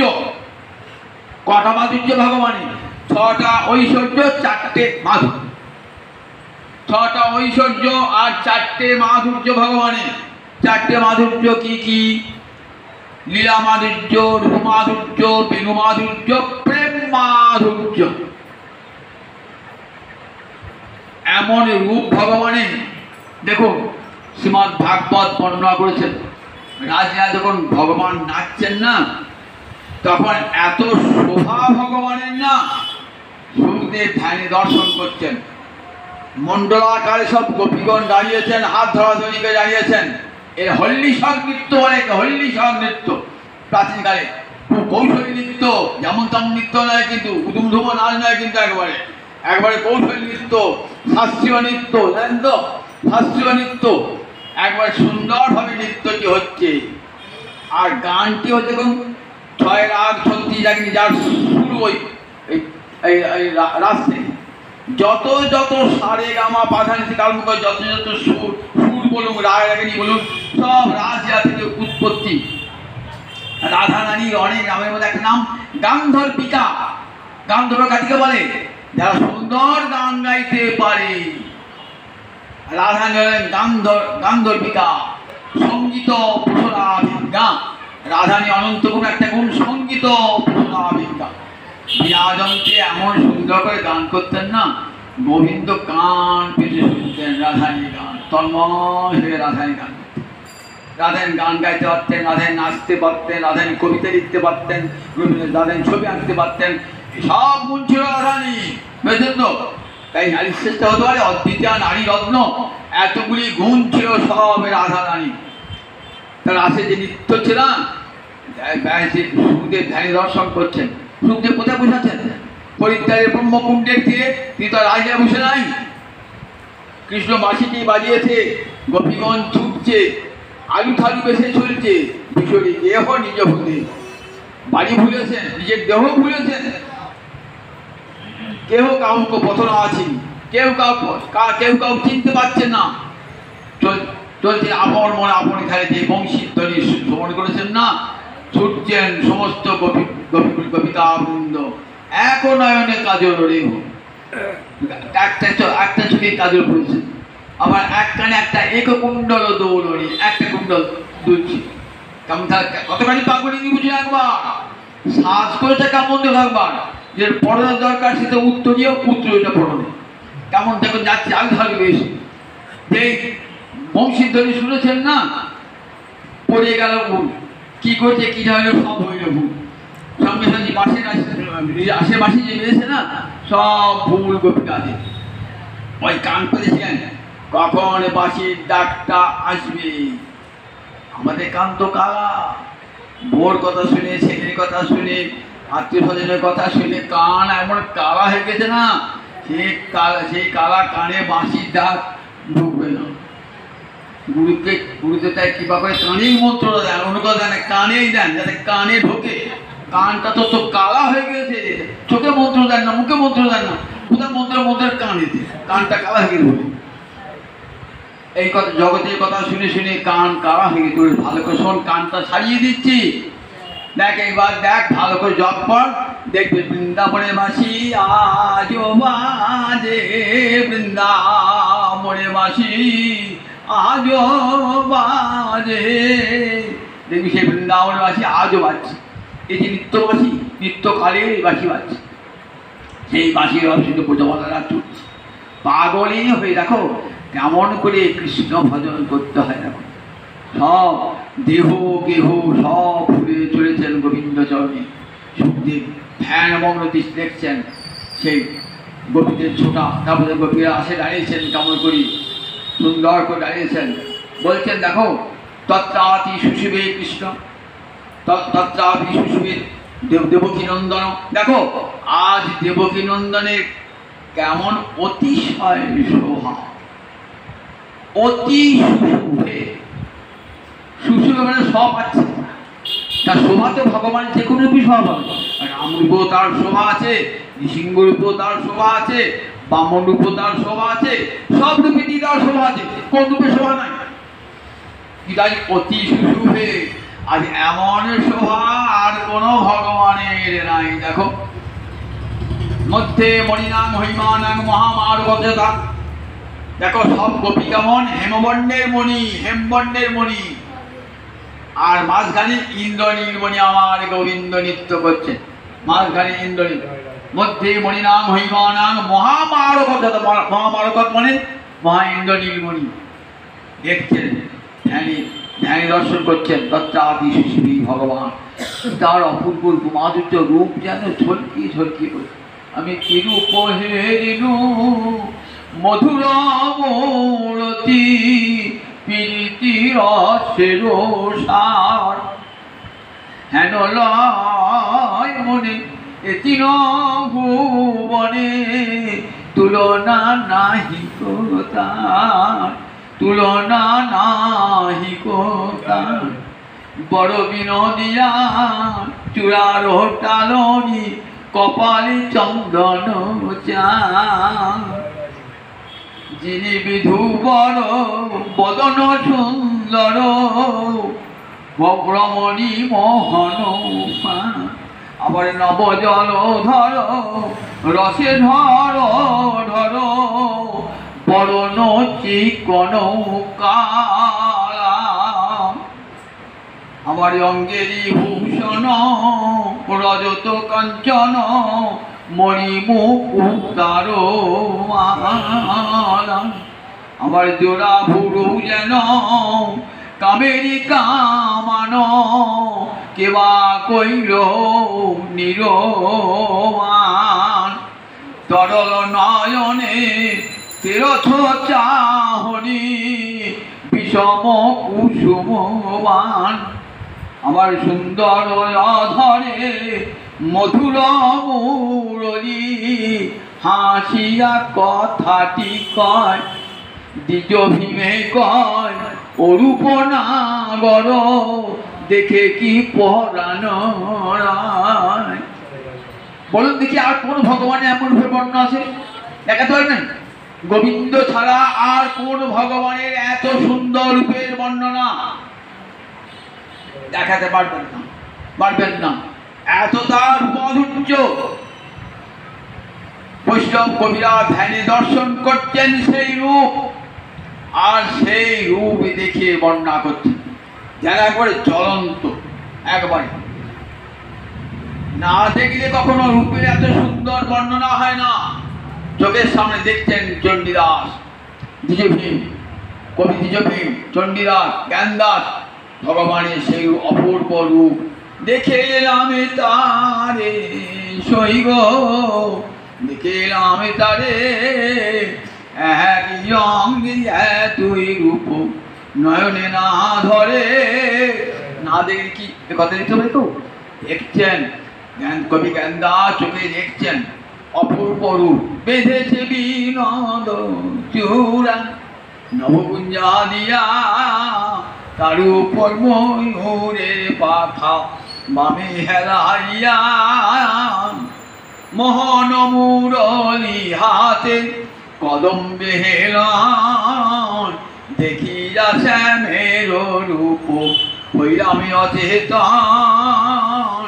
কটা মাধুর্য ভগবানের? ছটা ঐশ্বর্য, চারটে মাধুর্য। ছটা ঐশ্বর্য আর চারটে মাধুর্য ভগবানের। চারটে মাধুর্য কি কি? লীলা মাধুর্য, রূপ মাধুর্য, বেণু মাধুর্য, প্রেম মাধুর্য। এমন রূপ ভগবানের দেখুন, শ্রীমদ্ ভাগবত বর্ণনা করেছেন। রাজা যখন ভগবান নাচছেন না, তখন এত শোভা ভগবানের না, সুখদেব ধ্যানে দর্শন করছেন। মণ্ডলাকারে সব গোপীগণ দাঁড়িয়েছেন, হাত ধরাধরি করে দাঁড়িয়েছেন। এর হল্লিশক নৃত্য বলে, হল্লিশক নৃত্য প্রাচীনকালে কৌশলী নৃত্য, যেমন তেমন নৃত্য নয় কিন্তু, উদুমধুম নাচ নয় কিন্তু, একবারে একবারে কৌশলী নৃত্য, শাস্ত্রীয় নৃত্য, জানেন তো, শাস্ত্রীয় নৃত্য একবার সুন্দরভাবে নৃত্যটি হচ্ছে। আর গানটি হচ্ছে ছয় রাগ ছত্রিশ রাগ, যার শুরু ওই রাস থেকে যত যত সারে গামা পাধানি কারণ করে যত যত সুর সুর বলুন, রাগ রাগিনী বলুন, সব রাজা থেকে উৎপত্তি। রাধা রানীর অনেক নামের মধ্যে একটা নাম গান্ধর্বিকা। গান্ধর্বকাটিকে বলে যারা সুন্দর গান গাইতে পারে। রাধা হলেন গান্ধর গান্ধর্বিকা, সঙ্গীত প্রসরাভিজ্ঞা। রাধানী অনন্ত গুণ একটা গুণ, সঙ্গীত প্রসরাভিজ্ঞা। বিরাজনকে এমন সুন্দর করে গান করতেন না, গোবিন্দ গান পেতে শুনতেন রাধানী গান, তন্ময় হয়ে রাধানী গান। রাধানী গান গাইতে পারতেন, রাধানী নাচতে পারতেন, রাধানী কবিতা লিখতে পারতেন, রাধানী ছবি আঁকতে পারতেন। সব গুণ ছিল রাধানী, বুঝলেন তো? তাই নারী শ্রেষ্ঠ হতে পারে, অদ্বিতীয়া নারী রত্ন, এতগুলি গুণ ছিল সব রাধা রানী। তার আসে যে নৃত্য ছিল না, সুখদেব ধ্যানে দর্শন করছেন। সুখদেব কোথায় বসেছেন? হরিদ্বারের ব্রহ্মকুণ্ডের তীরে। তিনি তো রাজা বসে নাই, কৃষ্ণ বাঁশিটি বাজিয়েছে, গোপীগণ ছুটছে, আলু থালু বেসে চলছে। বিশরী দেহ নিজ ভুলে, বাড়ি ভুলেছেন, নিজের দেহ ভুলেছেন। কেউ কাউকে পথনা আছেন, কেউ কাউ কেউ কাউ চিনতে পারছেন না। চলছে আপন মনে আপন খেলে, যে বংশীর ধ্বনি শ্রবণ করেছেন না, ছুটছেন সমস্ত গোপী গোপী কবিতা বৃন্দ। এক নয়নে কাজল রেহ, একটা একটা চোখে কাজল পড়েছে, আবার এক কানে একটা এক কুণ্ডল দৌড়ি, একটা কুণ্ডল দুলছে। কেমন কতখানি পাগড়ি নিয়ে বুঝে একবার সাজ করেছে, কেমন দেখো একবার যে পড়ানোর দরকার সেটা উত্তরীয় উত্তরীয়টা পড়ানো। কেমন দেখো যাচ্ছে আগে থাকবে বেশি, যেই বংশীধ্বনি শুনেছেন না, পড়ে গেল ভুল, কি করছে কি হইল সব হইল ভুল। সঙ্গে সঙ্গে বাসের আশেপাশে যে বেড়েছে না, সব ভুল গোপী কাজে। ওই কান পেয়েছিলেন কখন বাসির ডাকটা আসবে। আমাদের কান তো কালা, বোর কথা শুনে, ছেলের কথা শুনে, আত্মীয় স্বজনের কথা শুনে কান এমন কালা হয়ে গেছে না, সেই কালা সেই কালা কানে বাঁশির ডাক ঢুকবে না। গুরুকে গুরুকে তাই কৃপা করে কানেই মন্ত্র দেন, অন্য কথা দেন কানেই দেন, যাতে কানে ঢোকে। কানটা তো তো কালা হয়ে গেছে, চোখে মন্ত্র দেন না, মুখে মন্ত্র দেন না, কোথায় মন্ত্র মন্ত্রের কানে দেন, কানটা কালা হয়ে গেছে। এই কথা জগতের কথা শুনে শুনে কান কালা হয়ে গেছে। ভালো করে শোন, কানটা সারিয়ে দিচ্ছি, দেখ একবার দেখ, ভালো করে জপ কর, দেখবে বৃন্দাবনে বাসি আজও বাজে, বৃন্দাবনে বাসি আজও বাজে। দেখবি সেই বৃন্দাবনে বাসি আজও বাজছে। এই যে নিত্যবাসী, নিত্যকালে বাসি বাজছে, সেই বাসির অবস্থিত প্রজাপতারা চলছে। পাগলই হয়ে দেখো কেমন করে কৃষ্ণ ভজন করতে হয়। দেখো সব দেহ গেহ সব ঘুরে চলেছেন গোবিন্দ চরণে। সুখদেব ধ্যান মগ্ন দৃষ্টি দেখছেন সেই গোপীদের ছোটা, তারপরে গোপীরা আসে দাঁড়িয়েছেন, কেমন করি সুন্দর করে দাঁড়িয়েছেন। বলছেন দেখো তত্রাতি সুশিবে কৃষ্ণ, তত্রাতি সুশিবে দেব দেবকী নন্দন। দেখো আজ দেবকী নন্দনের কেমন অতিশয় শোভা, অতি সুশুভে। সুশুভে মানে সব আছে, তার শোভা তো ভগবানের যে কোনো রূপই শোভা পাবে। রামরূপও তার শোভা আছে, নৃসিংহরূপও তার শোভা আছে, বামন রূপও তার শোভা আছে, সব রূপেই তার শোভা আছে, কোন রূপে শোভা নাই। তাই অতি সুশুভে, আজ এমন শোভা আর কোনো ভগবানের নাই। দেখো মধ্যে মণিনাং মহিমানাং মহামারগতা, দেখো সব গোপী কেমন হেমবর্ণের মণি, হেমবর্ণের মণি, আর মাঝখানে ইন্দ্রনীলমণি আমার গোবিন্দ নৃত্য করছেন। মাঝখানে ইন্দ্রনীল, মধ্যে মণিনাম হৈমানাং মহামারকত, মহামারকত মানে মহা ইন্দ্রনীলমণি। দেখছেন ধ্যানে, ধ্যানে দর্শন করছেন তত্রাদি শিশিবি ভগবান। তার অপূর্ব মাধুর্য রূপ যেন ঝলকিয়ে ঝলকিয়ে পড়ে। আমি কিরূপ হেরিনু মধুর মূরতি প্রীতি রসের সার, হেন লয় মনে এতিন ভুবনে তুলনা নাহি তার, তুলনা নাহি তার। বড় বিনোদিয়া চূড়ার টালনি কপালে চন্দন চান, যিনি বিধুবর বদন সুন্দর রমণী মোহন পান। আবার নব জল ধর রসে ধর ধর বরণ চিকন কালা। আমার অঙ্গেরি ভূষণ রজত কাঞ্চন মণিমুকুতার মালা। আমার জোড়া ভুরু যেন কামেরি কামান, কেবা কইল নিরমান। তরল নয়নে তেরথ চাহনি বিষম কুসুমবান। আমার সুন্দর অধরে মধুর মুরলী, হাসিয়া কথাটি কয় দ্বিজ ভীমে কয় অরূপ নাগর, দেখে কি পরাণ রায়। বলুন দেখি আর কোন ভগবানের এমন রূপের বর্ণনা আছে? দেখাতে পারবেন? গোবিন্দ ছাড়া আর কোন ভগবানের এত সুন্দর রূপের বর্ণনা দেখাতে পারবেন না, পারবেন না। এত তার মাধুর্য। বৈষ্ণব কবিরা ধ্যানে দর্শন করছেন সেই রূপ, আর সেই রূপ দেখে বর্ণনা করছেন যেন একবারে জ্বলন্ত। একবারে না দেখলে কখনো রূপের এত সুন্দর বর্ণনা হয় না। চোখের সামনে দেখছেন চণ্ডীদাস, দ্বিজ ভীম, কবি দ্বিজ ভীম, চণ্ডীদাস, জ্ঞানদাস, ভগবানের সেই অপূর্ব রূপ দেখে এলাম তারে সইগ, দেখে এলাম তারে তুই রূপ নয়নে না ধরে। না দেখে কি কথা দিতে হবে? তো দেখছেন জ্ঞান কবি জ্ঞানদাস চোখে দেখছেন অপূর্ব রূপ। বেঁধেছে বিনোদ চূড়া নবকুঞ্জা দিয়া, তার উপর ময়ূরের পাখা বামে হেলাইয়া। মোহন মুরলী হাতে কদম্বে হেলান, দেখিয়া শ্যামের রূপ হইলাম অচেতন।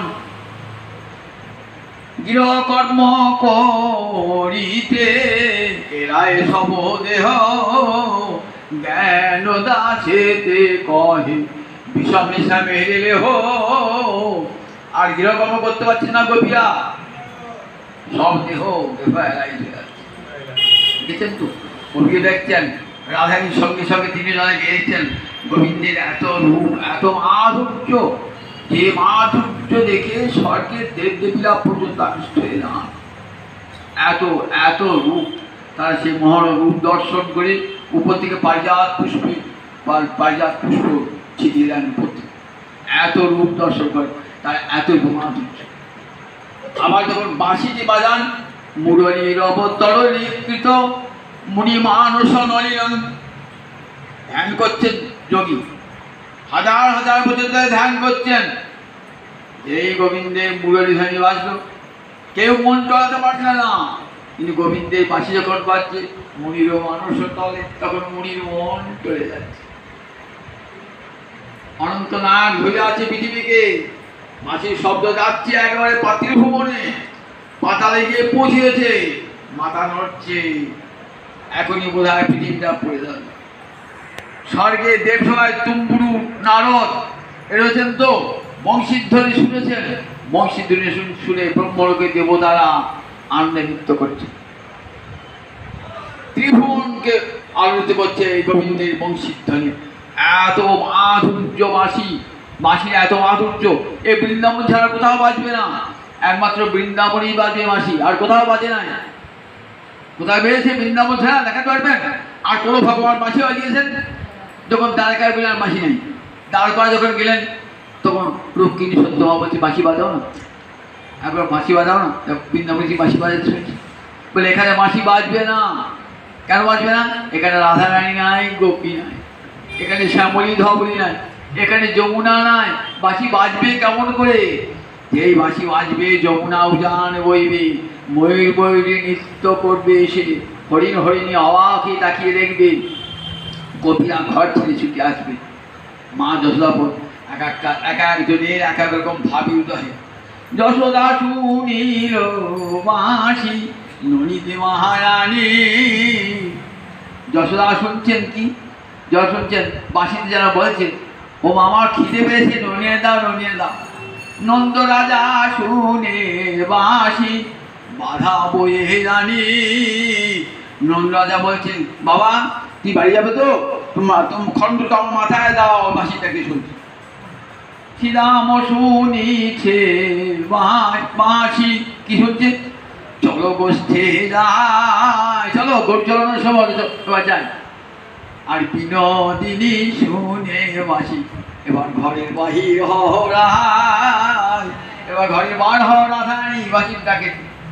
গৃহকর্ম করিতে এরায় সব দেহ, জ্ঞান দাসেতে কহে বিষমে শ্যামের লেহ। আর গৃহকর্ম করতে পারছে না গোপীরা, সব দেহ দেহ এরাই দেখেছেন তো। কবিও দেখছেন রাধারীর সঙ্গে সঙ্গে তিনি জনে গেয়েছেন গোবিন্দের এত রূপ, এত মাধুর্য, যে মাধুর্য দেখে স্বর্গের দেবদেবীরা পর্যন্ত আকৃষ্ট হয়ে যান। এত এত রূপ, তারা সেই মহর রূপ দর্শন করে উপর থেকে পারিজাত পুষ্প পারিজাত পুষ্প ছিটিয়ে দেন উপর থেকে। এত রূপ দর্শন করে তার এত মাধুর্য। আবার যখন বাঁশিটি বাজান মুরলীর অবতর নিকৃত মুনি মানস নলিন, ধ্যান করছেন যোগী, হাজার হাজার বছর ধরে ধ্যান করছেন। এই গোবিন্দের মুরলী ধ্বনি বাজলো, কেউ মন চলাতে পারছে না, কিন্তু গোবিন্দের বাঁশি যখন বাজছে মুনির মানস তলে, তখন মুনির মন চলে যাচ্ছে। অনন্ত নাগ ধরে আছে পৃথিবীকে, বাঁশির শব্দ যাচ্ছে একেবারে পাতিল ভুবনে, পাতালে গিয়ে পৌঁছেছে, মাথা নড়ছে, এখনই বোধ হয় পৃথিবীটা পড়ে যাবে। স্বর্গে দেবসভায় তুম্বুরু নারদ এরছেন তো, বংশীধ্বনি শুনেছেন, বংশীধ্বনি শুনে ব্রহ্মলোকে দেবতারা আনন্দে নৃত্য করছে, ত্রিভুবনকে আলোড়িত করছে এই গোবিন্দের বংশীধ্বনি। এত মাধুর্য বাঁশি, বাঁশির এত মাধুর্য এই বৃন্দাবন ছাড়া কোথাও বাজবে না, একমাত্র বৃন্দাবনেই বাজবে বাঁশি, আর কোথাও বাজে না। কোথায় বেরিয়েছে বৃন্দাবন ছাড়া দেখাতে পারবেন? আর কোনো ভগবান বাঁশি বাজিয়েছেন? যখন দ্বারকায় গেলেন বাঁশি নেই, দ্বারকায় যখন গেলেন তখন রক্ষিণী সত্যমা বলছে বাঁশি বাজাও না, একবার বাঁশি বাজাও না। বৃন্দাবনে বাঁশি বাজাতে শুনছি, বলে এখানে বাঁশি বাজবে না। কেন বাজবে না? এখানে রাধারানী নাই, গোপী নাই, এখানে শ্যামলী ধবলী নাই, এখানে যমুনা নাই, বাঁশি বাজবে কেমন করে? যেই বাঁশি বাজবে যমুনা উজান বইবে, ময়ূর ময়ূরী নৃত্য করবে, এসে হরিণ হরিণী অবাকে তাকিয়ে দেখবে, গোপীরা ঘর ছেড়ে ছুটে আসবে। মা যশোদা এক একটা এক একজনের এক এক রকম ভাবি উদয়। যশোদা শুনিল বাঁশি ননীতে মহারানী। যশোদা শুনছেন কি? যশ শুনছেন বাঁশিতে যারা বলছেন, ও আমার খিদে পেয়েছে, ননিয়ে দাও ননিয়ে দাও। নন্দ রাজা শুনে বাঁশি বাধা বয়ে জানি। নন্দ রাজা বলছেন, বাবা তুই বাড়ি যাবে তো, তোমার তুমি খণ্ডটা আমার মাথায় দাও, বাঁশিটাকে শুনছি। শ্রীরাম শুনিছে বাঁশি, কি শুনছে? চলো গোষ্ঠে যায়, চলো গোট চলানোর সময় এবার যাই। আর বিনোদিনী শুনে বাঁশি, এবার ঘরের বাহির হরায়, এবার ঘরের বার হওয়া রাধারানী বাঁশির ডাকে।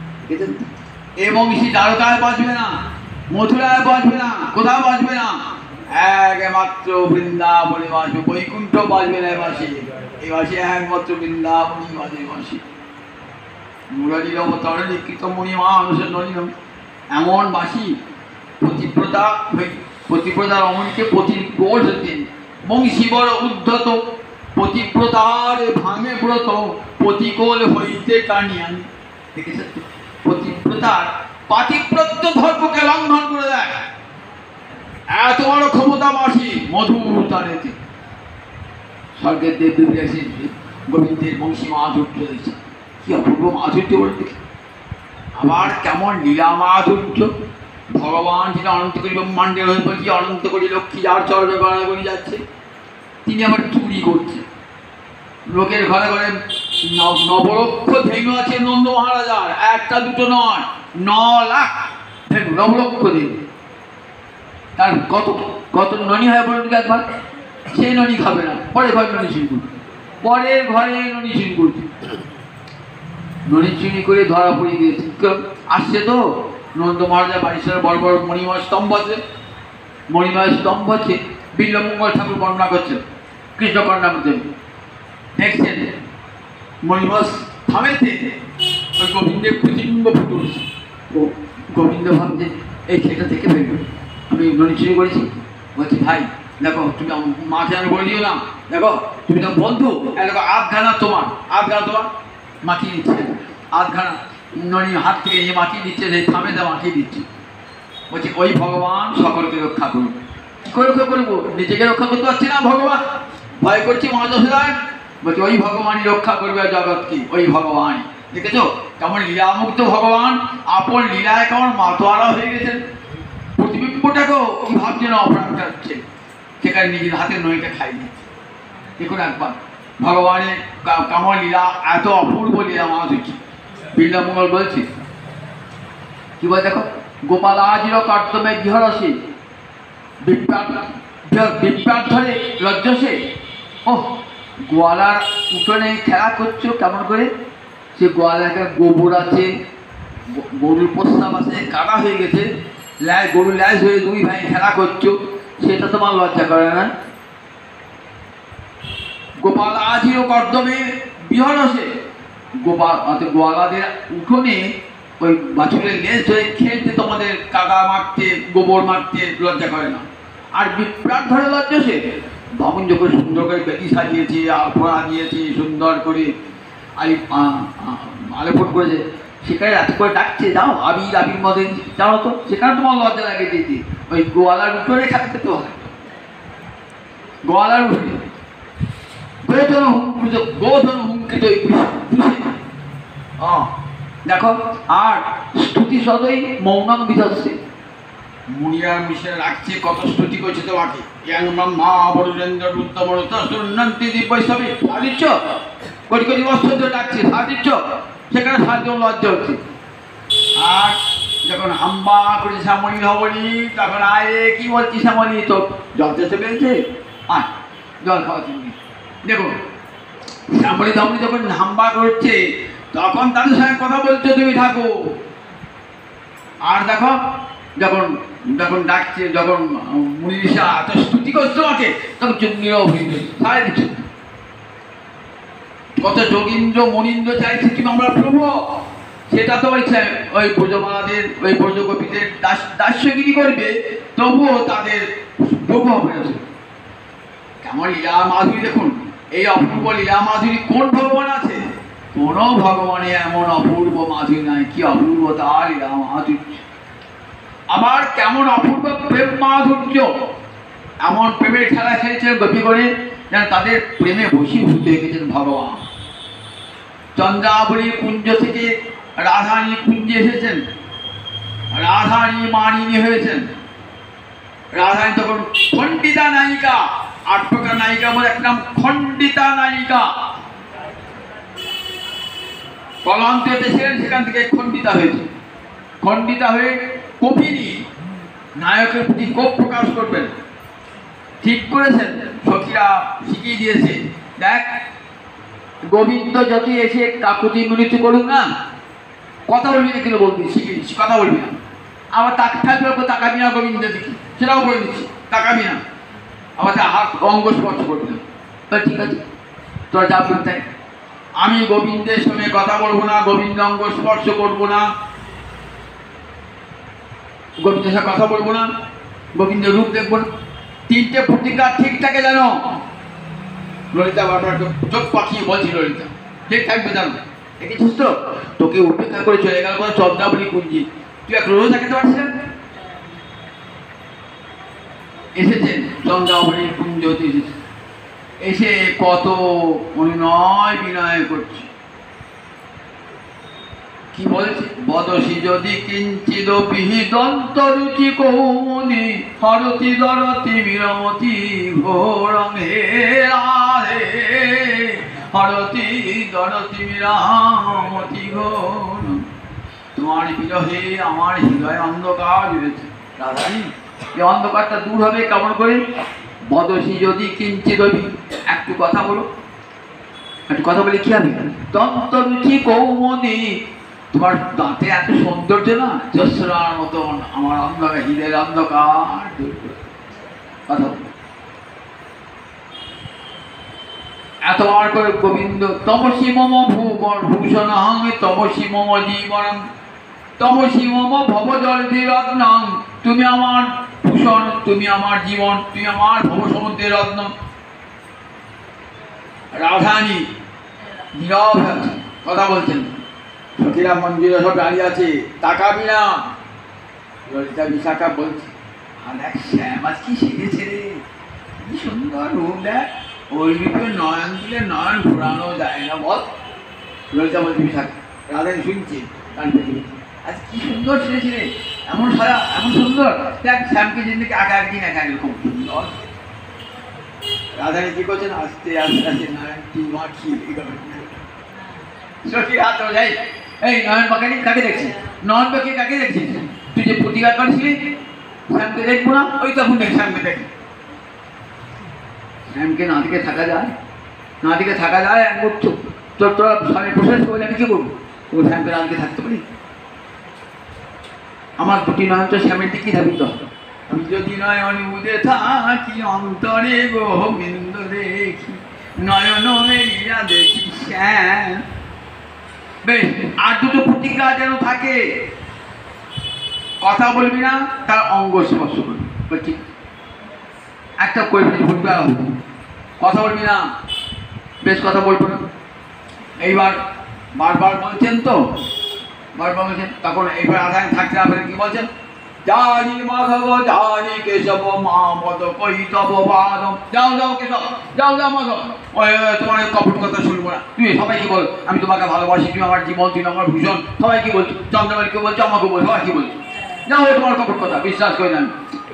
এবং সে দ্বারকায় বাজবে না, মথুরায় বাজবে না, কোথাও বাজবে না, একমাত্র বৃন্দাবনে বাজবে, বৈকুণ্ঠ বাজবে না। বাঁশি এই বাঁশি একমাত্র বৃন্দাবনই বাজে বাঁশি। মুরারির অবতরণে লিখিত মণিমা মানুষের নলিনম, এমন বাঁশি পতিব্রতা পতিব্রতা রমণীকে পতি বলছেন, বংশী বড় উদ্ধত পতিব্রতার ভাঙে ব্রত, পতিকোল হইতে টানি আনি। দেখেছেন পতিব্রতার পাতিব্রত্য ধর্মকে লঙ্ঘন করে দেয়, এত বড় ক্ষমতা বাঁশি মধুর তারেতে। স্বর্গের দেব দেবী এসে গোবিন্দের বংশী মাধুর্য দিয়েছে, কি অপূর্ব মাধুর্য বলে দেখি। আবার কেমন লীলা মাধুর্য, ভগবান যিনি অনন্ত করি ব্রহ্মাণ্ডের অধিপতি, অনন্ত করি লক্ষ্মী যার চরণে গড়াগড়ি যাচ্ছে, তিনি আবার চুরি করছে। লোকের ঘরে ঘরে নবলক্ষ ধেনু আছে নন্দ মহারাজার, একটা দুটো নয়, ন লাখ ধেনু, নবলক্ষ ধেনু। তার কত কত ননি হয় বলুন একবার? সেই ননি খাবে না, পরে ঘরে ননি চুরি করবে, পরের ঘরে ননি চুরি করছে। ননি চুরি করে ধরা পড়ে গিয়েছে, আসছে তো নন্দ মহারাজা বাড়ির সাথে বড় বড় মণিময় স্তম্ভ আছে, মণিময় স্তম্ভ আছে, বিল্বমঙ্গল ঠাকুর বর্ণনা করছেন, কৃষ্ণকর্ণামৃতে দেখছেন মণিময় থামেতে ওই গোবিন্দের প্রতিবিম্ব ফুটে উঠছে। ও গোবিন্দ ভাবছে এই সেটা থেকে বেরো, আমি ননি চুরি করেছি। বলছি ভাই দেখো তুমি মাকে আমি বলে দিও না, দেখো তুমি তো বন্ধু, দেখো আধখানা তোমার, আধখানা তোমার মাখিয়ে দিচ্ছে, আধখানা ননি হাত থেকে নিয়ে মাখিয়ে দিচ্ছে, সেই থামে দেওয়া মাখিয়ে দিচ্ছে। বলছি ওই ভগবান সকলকে রক্ষা করুন। কী করে রক্ষা করবো? নিজেকে রক্ষা করতে পারছি না, ভগবান ভয় করছি মা যশোদার। বলছি ওই ভগবানই রক্ষা করবে জগৎকে, ওই ভগবানই। দেখেছো কেমন লীলামুক্ত ভগবান, আপন লীলায় কেমন মাতোয়ারা হয়ে গেছেন। প্রতিবিম্বটাকেও কি ভাবছে না অপরাধটা হচ্ছে, সেখানে নিজের হাতে নইটা খাই দিচ্ছে। দেখুন একবার ভগবানের কেমন লীলা, এত অপূর্ব লীলা মাধুর্য। বিল্বমঙ্গল বলছে কি বলে দেখো, গোপাল আজির কর্তমে গৃহরসে বিপ্রাট ধরে লজ্জসে। ও গোয়ালার উঠোনে খেলা করছো কেমন করে? সে গোয়ালার একটা গোবর আছে, গরুর প্রস্তাব আছে, কাটা হয়ে গেছে, ল্যাস গরু ল্যাস হয়ে দুই ভাই খেলা করছো, সেটা তোমার লজ্জা করে না? গোপাল আজিও কর্দমে বিহরসে, গোপাল অর্থাৎ গোয়ালাদের উঠোনে ওই বাছুরের লেজ ধরে খেলতে তোমাদের কাদা মারতে, গোবর মারতে লজ্জা করে না? আর বিপ্রাট ধরে লজ্জা সে বামুন যখন সুন্দর করে বেদি সাজিয়েছে, আলপনা দিয়েছে সুন্দর করে, আলি আলেপট করেছে, সেখানে এত করে ডাকছে, যাও আবির আবির মধ্যে জানো তো, সেখানে তোমার লজ্জা লাগে দিদি। ওই গোয়ালার উঠোনে খেতে তো হয়, গোয়ালার উঠোনে গোধন হুমকৃত গোধন হুমকৃত দেখো। আর স্তুতি সদয় মৌনম বিধস্যে, মুনিয়ার মিশনে রাখছে, কত স্তুতি করছে তোমাকে। মা বরুলেন্দ্র রুদ্র বড় তন্তি বৈষ্ণবী সাদিচ্ছ, কোটি কোটি বছর ধরে ডাকছে সাদিচ্ছ, সেখানে সাহায্য লজ্জা হচ্ছে। আর যখন হাম্বা করে শ্যামলী হবনি, তখন আরে কি বলছি শ্যামলী, তো জল চেতে পেয়েছে, আয় জল খাওয়া চিনি। দেখুন শ্যামলী ধমনী যখন হাম্বা করছে, তখন তাদের সঙ্গে কথা বলছো তুমি থাকো। আর দেখো যখন যখন ডাকছে, যখন মুনিষা এত স্তুতি করছো তোমাকে, তখন নীরব হয়ে গেছে, সারা দিচ্ছে। কত যোগীন্দ্র মনীন্দ্র চাইছে তুমি আমরা প্রভু, সেটা তো ওই ওই ব্রজমালাদের ওই ব্রজগোপীদের দাস দাস্যগিরি করবে, তবুও তাদের প্রভু হয়ে আছে। কেমন লীলা মাধুরী দেখুন, এই অপূর্ব লীলা মাধুরী কোন ভগবান আছে? কোন ভগবানে এমন অপূর্ব মাধুরী নাই। কি অপূর্ব তার লীলা মাধুরী, আবার কেমন অপূর্ব প্রেম মাধুর্য। এমন প্রেমের খেলা খেলেছেন গোপী করে, যেন তাদের প্রেমে বশীভূত হয়ে গেছেন ভগবান। চন্দ্রাবলী কুঞ্জ থেকে রাধারানী কুঞ্জে এসেছেন, রাধারানী মানিনী হয়েছেন। রাধারানী তখন খণ্ডিতা নায়িকা, আট প্রকার নায়িকা বলে এক নাম খণ্ডিতা নায়িকা। কলন্তে এসেছিলেন, সেখান থেকে খণ্ডিতা হয়েছে। খণ্ডিতা হয়ে কপিনী নায়কের প্রতি কোপ প্রকাশ করবেন, ঠিক করেছেন। সখীরা শিখিয়ে দিয়েছে, দেখ গোবিন্দ যত এসে কাকুতি মিনতি করুক না, কথা বলবি না, কিন্তু বলবি শিখিয়ে দিচ্ছি, কথা বলবি না। আবার তাকে থাকবে তাকাবি না গোবিন্দের দিকে, সেটাও বলে দিচ্ছি, তাকাবি না। আবার তার হাত অঙ্গ স্পর্শ করবি না। ঠিক আছে, তোরা যা বলতে, আমি গোবিন্দের সঙ্গে কথা বলবো না, গোবিন্দ অঙ্গ স্পর্শ করবো না, গোবিন্দের সাথে কথা বলবো না, গোবিন্দের রূপ দেখবো না। তিনটে প্রতিজ্ঞা ঠিক থাকে জানো। ললিতা বারবার চোখ পাখিয়ে বলছি, ললিতা ঠিক থাকবে জানো, দেখেছিস তো তোকে উপেক্ষা করে চলে গেল চন্দ্রাবলী কুঞ্জি, তুই এক রোজ থাকতে পারছিস না। এসেছেন চন্দ্রাবলী কুঞ্জ হতে, এসেছে এসে কত অনুনয় বিনয় করছে। কি বলেছে? বদসি যদি কিঞ্চিদ বিহিদন্ত রুচি কৌমনি হরতি দরতি বিরমতি ঘোরং হে রাধে, হরতি দরতি বিরামতি ঘোর। তোমার বিরহে আমার হৃদয় অন্ধকার জুড়েছে। রাধারানী, এই অন্ধকারটা দূর হবে কেমন করে? বদসি যদি কিঞ্চিদ, একটু কথা বলো, একটু কথা বলে কি হবে? দন্ত রুচি কৌমনি, তোমার দাঁতে এত সৌন্দর্য না, যশোরার মতন আমার অন্ধকার হৃদয়ের অন্ধকার দূর করে কথা বল। এতবার করে গোবিন্দ তমসি মম ভূবন ভূষণ হাঙ্গে তমসি মম জীবন তমসি মম ভবজলধি রত্নং, তুমি আমার ভূষণ, তুমি আমার জীবন, তুমি আমার ভবসমুদ্রের রত্ন। রাধারানী নীরব কথা বলছেন, সখীরা মন্দিরে সব দাঁড়িয়ে আছে, তাকাবি না। ললিতা বিশাখা বলছে, আর দেখ শ্যাম আজ কি সেজেছে রে, কি সুন্দর রূপ, দেখ ওই রূপে নয়ন দিলে নয়ন ঘোরানো যায় না বল। ললিতা বলছে বিশাখা, রাধারানী শুনছে, আজ কি সুন্দর সেজেছে রে, এমন সারা এমন সুন্দর, দেখ শ্যামকে জিনিস আঁকা একদিন একা এরকম সুন্দর। রাধারানী কি করছেন, আস্তে আস্তে আস্তে নয়নটি মাখিয়ে সখীর হাত যাই, এই নয়ন পাখানি কাকে দেখছি, নয়ন পাখি কাকে দেখছিস? তুই যে প্রতিকার করেছিলি শ্যামকে দেখবো না, ওই তখন দেখ শ্যামকে দেখি। শ্যামকে না দিকে থাকা যায়, না দিকে থাকা যায়, এক করছো তোর তোরা স্বামী প্রশেষ করলে আমি কি করবো? ও শ্যামকে না দিকে থাকতে পারি? আমার দুটি নয়ন তো শ্যামের দিকেই ধাবিত হবে। আমি যদি নয়ন উদে থাকি অন্তরে গোবিন্দ দেখি, নয়ন মেরিয়া দেখি শ্যাম। বেশ, আর দুটো প্রতিজ্ঞা যেন থাকে, কথা বলবি না, তার অঙ্গ স্পর্শ করবি, ঠিক একটা করে বলবি, আর কথা বলবি না, বেশ কথা বলবো না। এইবার বারবার বলছেন তো, বারবার বলছেন। তখন এবার রাধারানী থাকতে না পেরে কি বলছেন, জানি মাধব জানি কেশব মা মদ কৈতব বাদম। যাও যাও কেশব, যাও যাও মাধব, ওই তোমার কপট কথা শুনবো না। তুমি সবাই কি বল, আমি তোমাকে ভালোবাসি, তুমি আমার জীবন, তুমি আমার ভূষণ, সবাই কি বলছো, চন্দ্রমালিকে বলছো, আমাকে বলছো, সবাই কি বলছো, যাও তোমার কপট কথা বিশ্বাস করি না।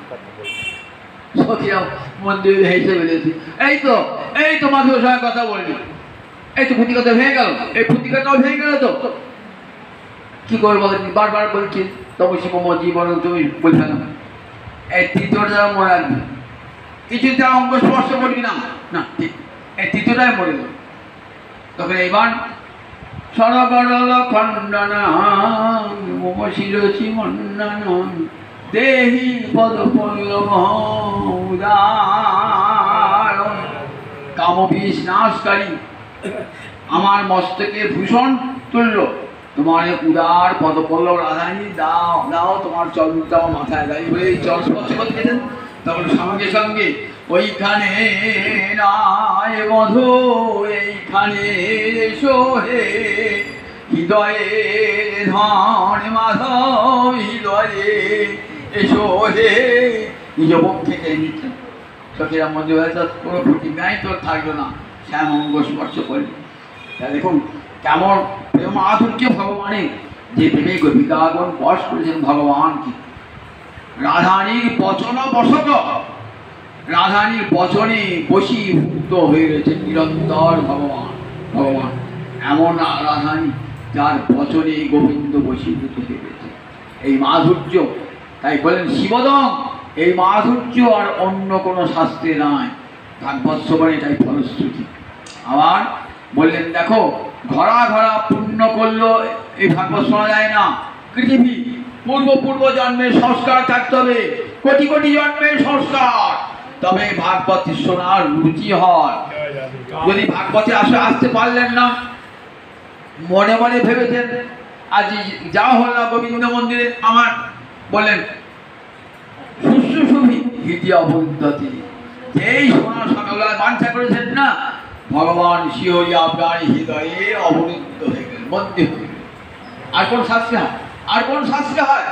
সখীরাও মন্দিরে হেসে বেরিয়েছি। এই তো এই তো মাধবের সঙ্গে কথা বললি, এই তো ফুটিকাটা ভেঙে গেল, এই ফুটিকাটাও ভেঙে গেল। তো কি করে বলেন, বারবার বলছি তবু শিবম জীবন তুমি বলবে না। এই তৃতীয়টা মনে রাখবে, কিছুতে অঙ্গ স্পর্শ করবি না, না ঠিক এই তৃতীয়টাই মরে গেল। তখন এইবার সরবরল খণ্ডন মম শিরসি মন্ডন দেহি পদ পল্লব উদারণ। কামবিষ নাশকারী আমার মস্তকে ভূষণ তুল্য তোমার উদার পদপল্লব রাধারানী, দাও দাও তোমার চলটা মাথায় দাঁড়িয়ে বলে এই জল স্পর্শ করতে গেছেন। তখন সঙ্গে সঙ্গে ওইখানে নয় মধু, এইখানে এসো হে হৃদয়ে ধন মাধব, হৃদয়ে এসো হে। নিজ পক্ষে কে নিচ্ছেন সখীরা মধ্যে কোনো প্রতিজ্ঞাই তোর থাকলো না, শ্যাম অঙ্গ স্পর্শ করলি। দেখুন কেমন প্রেম মাধুর্য ভগবানের, যে প্রেমে গোপিকাগণ বশ করেছেন ভগবানকে। রাধারানীর বচন বশত, রাধারানীর বচনে বশীভূত হয়ে রয়েছে নিরন্তর ভগবান। ভগবান এমন রাধারানী যার বচনে গোবিন্দ বশীভূত হয়ে রয়েছে। এই মাধুর্য, তাই বলেন শিবদম, এই মাধুর্য আর অন্য কোনো শাস্ত্রে নাই, ভাগবত শ্রবণে এটাই ফলশ্রুতি। আবার বললেন দেখো ঘরা ঘরা পূর্ণ করলো এই ভাগবত শোনা যায় না। পৃথিবী পূর্ব পূর্ব জন্মের সংস্কার থাকতে হবে, কোটি কোটি জন্মের সংস্কার, তবে ভাগবত শোনার রুচি হয়। যদি ভাগবতে আসে আসতে পারলেন না, মনে মনে ভেবেছেন আজ যা হল না গোবিন্দ মন্দিরে আমার, বলেন শুশ্রূষুভি হৃদয় অবুদ্ধতি, যেই শোনা সকালবেলা বাঞ্ছা করেছেন না, ভগবান শিহরি আপনার হৃদয়ে অবরুদ্ধ হয়ে গেল, বন্দী হয়ে গেল। আর কোন শাস্ত্রে হয়, আর কোন শাস্ত্রে হয়?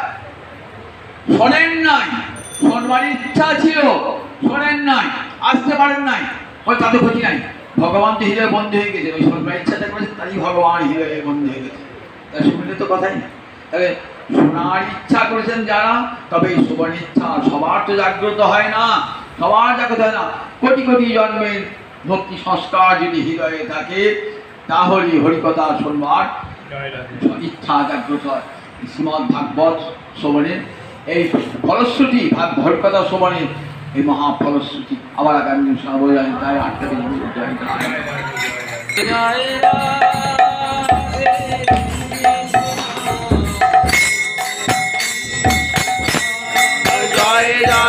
শোনেন নাই, শোনবার ইচ্ছা ছিল, শোনেন নাই, আসতে পারেন নাই, ওই তাতে ক্ষতি নাই। ভগবান তো হৃদয়ে বন্ধ হয়ে গেছে, ওই শোনবার ইচ্ছাটা করেছে, তাই ভগবান হৃদয়ে বন্ধ হয়ে গেছে। তাই শুনলে তো কথাই না। তাহলে শোনার ইচ্ছা করেছেন যারা, তবে এই শোবার ইচ্ছা সবার তো জাগ্রত হয় না, সবার জাগ্রত হয় না। কোটি কোটি জন্মের ভক্তি সংস্কার যদি হৃদয়ে থাকে, তাহলে হরিকথা শোনবার ইচ্ছা জাগ্রত হয়। শ্রীমদ্ ভাগবত শ্রবণের এই ফলশ্রুতি, ভাগ হরিকথা শ্রবণের এই মহাফলশ্রুতি। আবার আগামী দিন শোনাবো, জানি তাই আটটা দিন জয় জয় জয়।